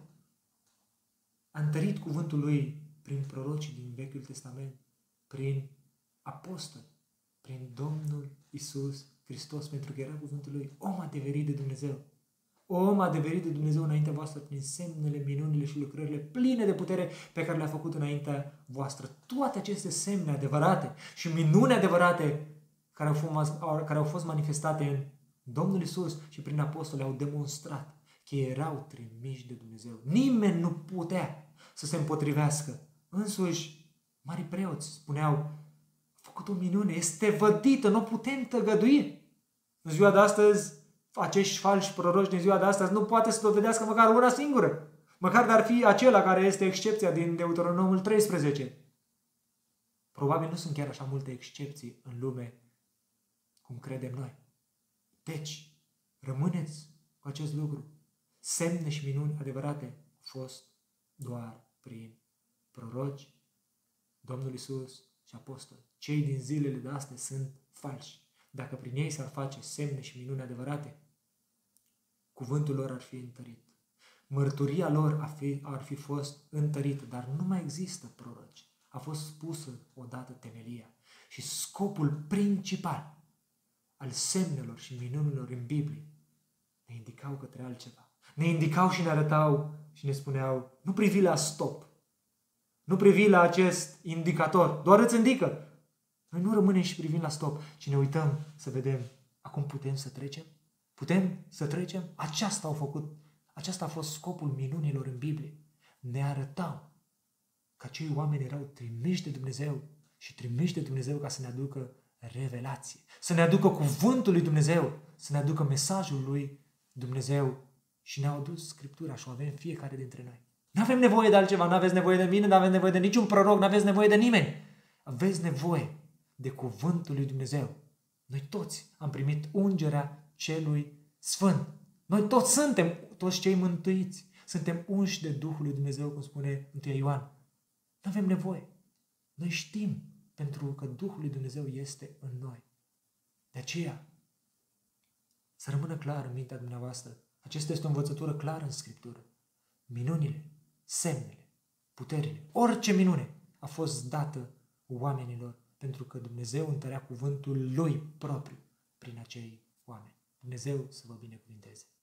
a întărit cuvântul Lui prin prorocii din Vechiul Testament, prin apostoli, prin Domnul Iisus Hristos, pentru că era cuvântul Lui, om adeverit de Dumnezeu. Om adeverit de Dumnezeu înaintea voastră prin semnele, minunile și lucrările pline de putere pe care le-a făcut înaintea voastră. Toate aceste semne adevărate și minuni adevărate care au fost, care au fost manifestate în Domnul Iisus și prin apostoli au demonstrat că erau trimiși de Dumnezeu. Nimeni nu putea să se împotrivească. Însuși, mari preoți spuneau, a făcut o minune, este vădită, nu putem tăgădui. În ziua de astăzi, acești falși proroci din ziua de astăzi nu poate să dovedească măcar una singură. Măcar dar fi acela care este excepția din Deuteronomul treisprezece. Probabil nu sunt chiar așa multe excepții în lume cum credem noi. Deci, rămâneți cu acest lucru. Semne și minuni adevărate au fost doar prin proroci Domnul Iisus și apostoli, cei din zilele de astăzi sunt falși. Dacă prin ei s-ar face semne și minuni adevărate, cuvântul lor ar fi întărit. Mărturia lor ar fi, ar fi fost întărită, dar nu mai există proroci. A fost spusă odată temelia. Și scopul principal al semnelor și minunilor în Biblie ne indicau către altceva. Ne indicau și ne arătau și ne spuneau, nu privi la stop, nu privi la acest indicator, doar îți indică. Noi nu rămânem și privim la stop, ci ne uităm să vedem, acum putem să trecem? Putem să trecem? Aceasta au făcut, aceasta a fost scopul minunilor în Biblie. Ne arătau că acei oameni erau trimiși de Dumnezeu și trimiși de Dumnezeu ca să ne aducă revelație, să ne aducă cuvântul lui Dumnezeu, să ne aducă mesajul lui Dumnezeu și ne-au adus Scriptura și o avem fiecare dintre noi. Nu avem nevoie de altceva, nu aveți nevoie de mine, nu aveți nevoie de niciun proroc, nu aveți nevoie de nimeni. Aveți nevoie de cuvântul lui Dumnezeu. Noi toți am primit ungerea celui Sfânt. Noi toți suntem, toți cei mântuiți, suntem unși de Duhul lui Dumnezeu, cum spune întâi Ioan. Nu avem nevoie. Noi știm, pentru că Duhul lui Dumnezeu este în noi. De aceea, să rămână clar în mintea dumneavoastră, acesta este o învățătură clară în Scriptură. Minunile, semnele, puterile, orice minune a fost dată oamenilor, pentru că Dumnezeu întărea cuvântul lui propriu prin acei oameni. Dumnezeu să vă binecuvinteze.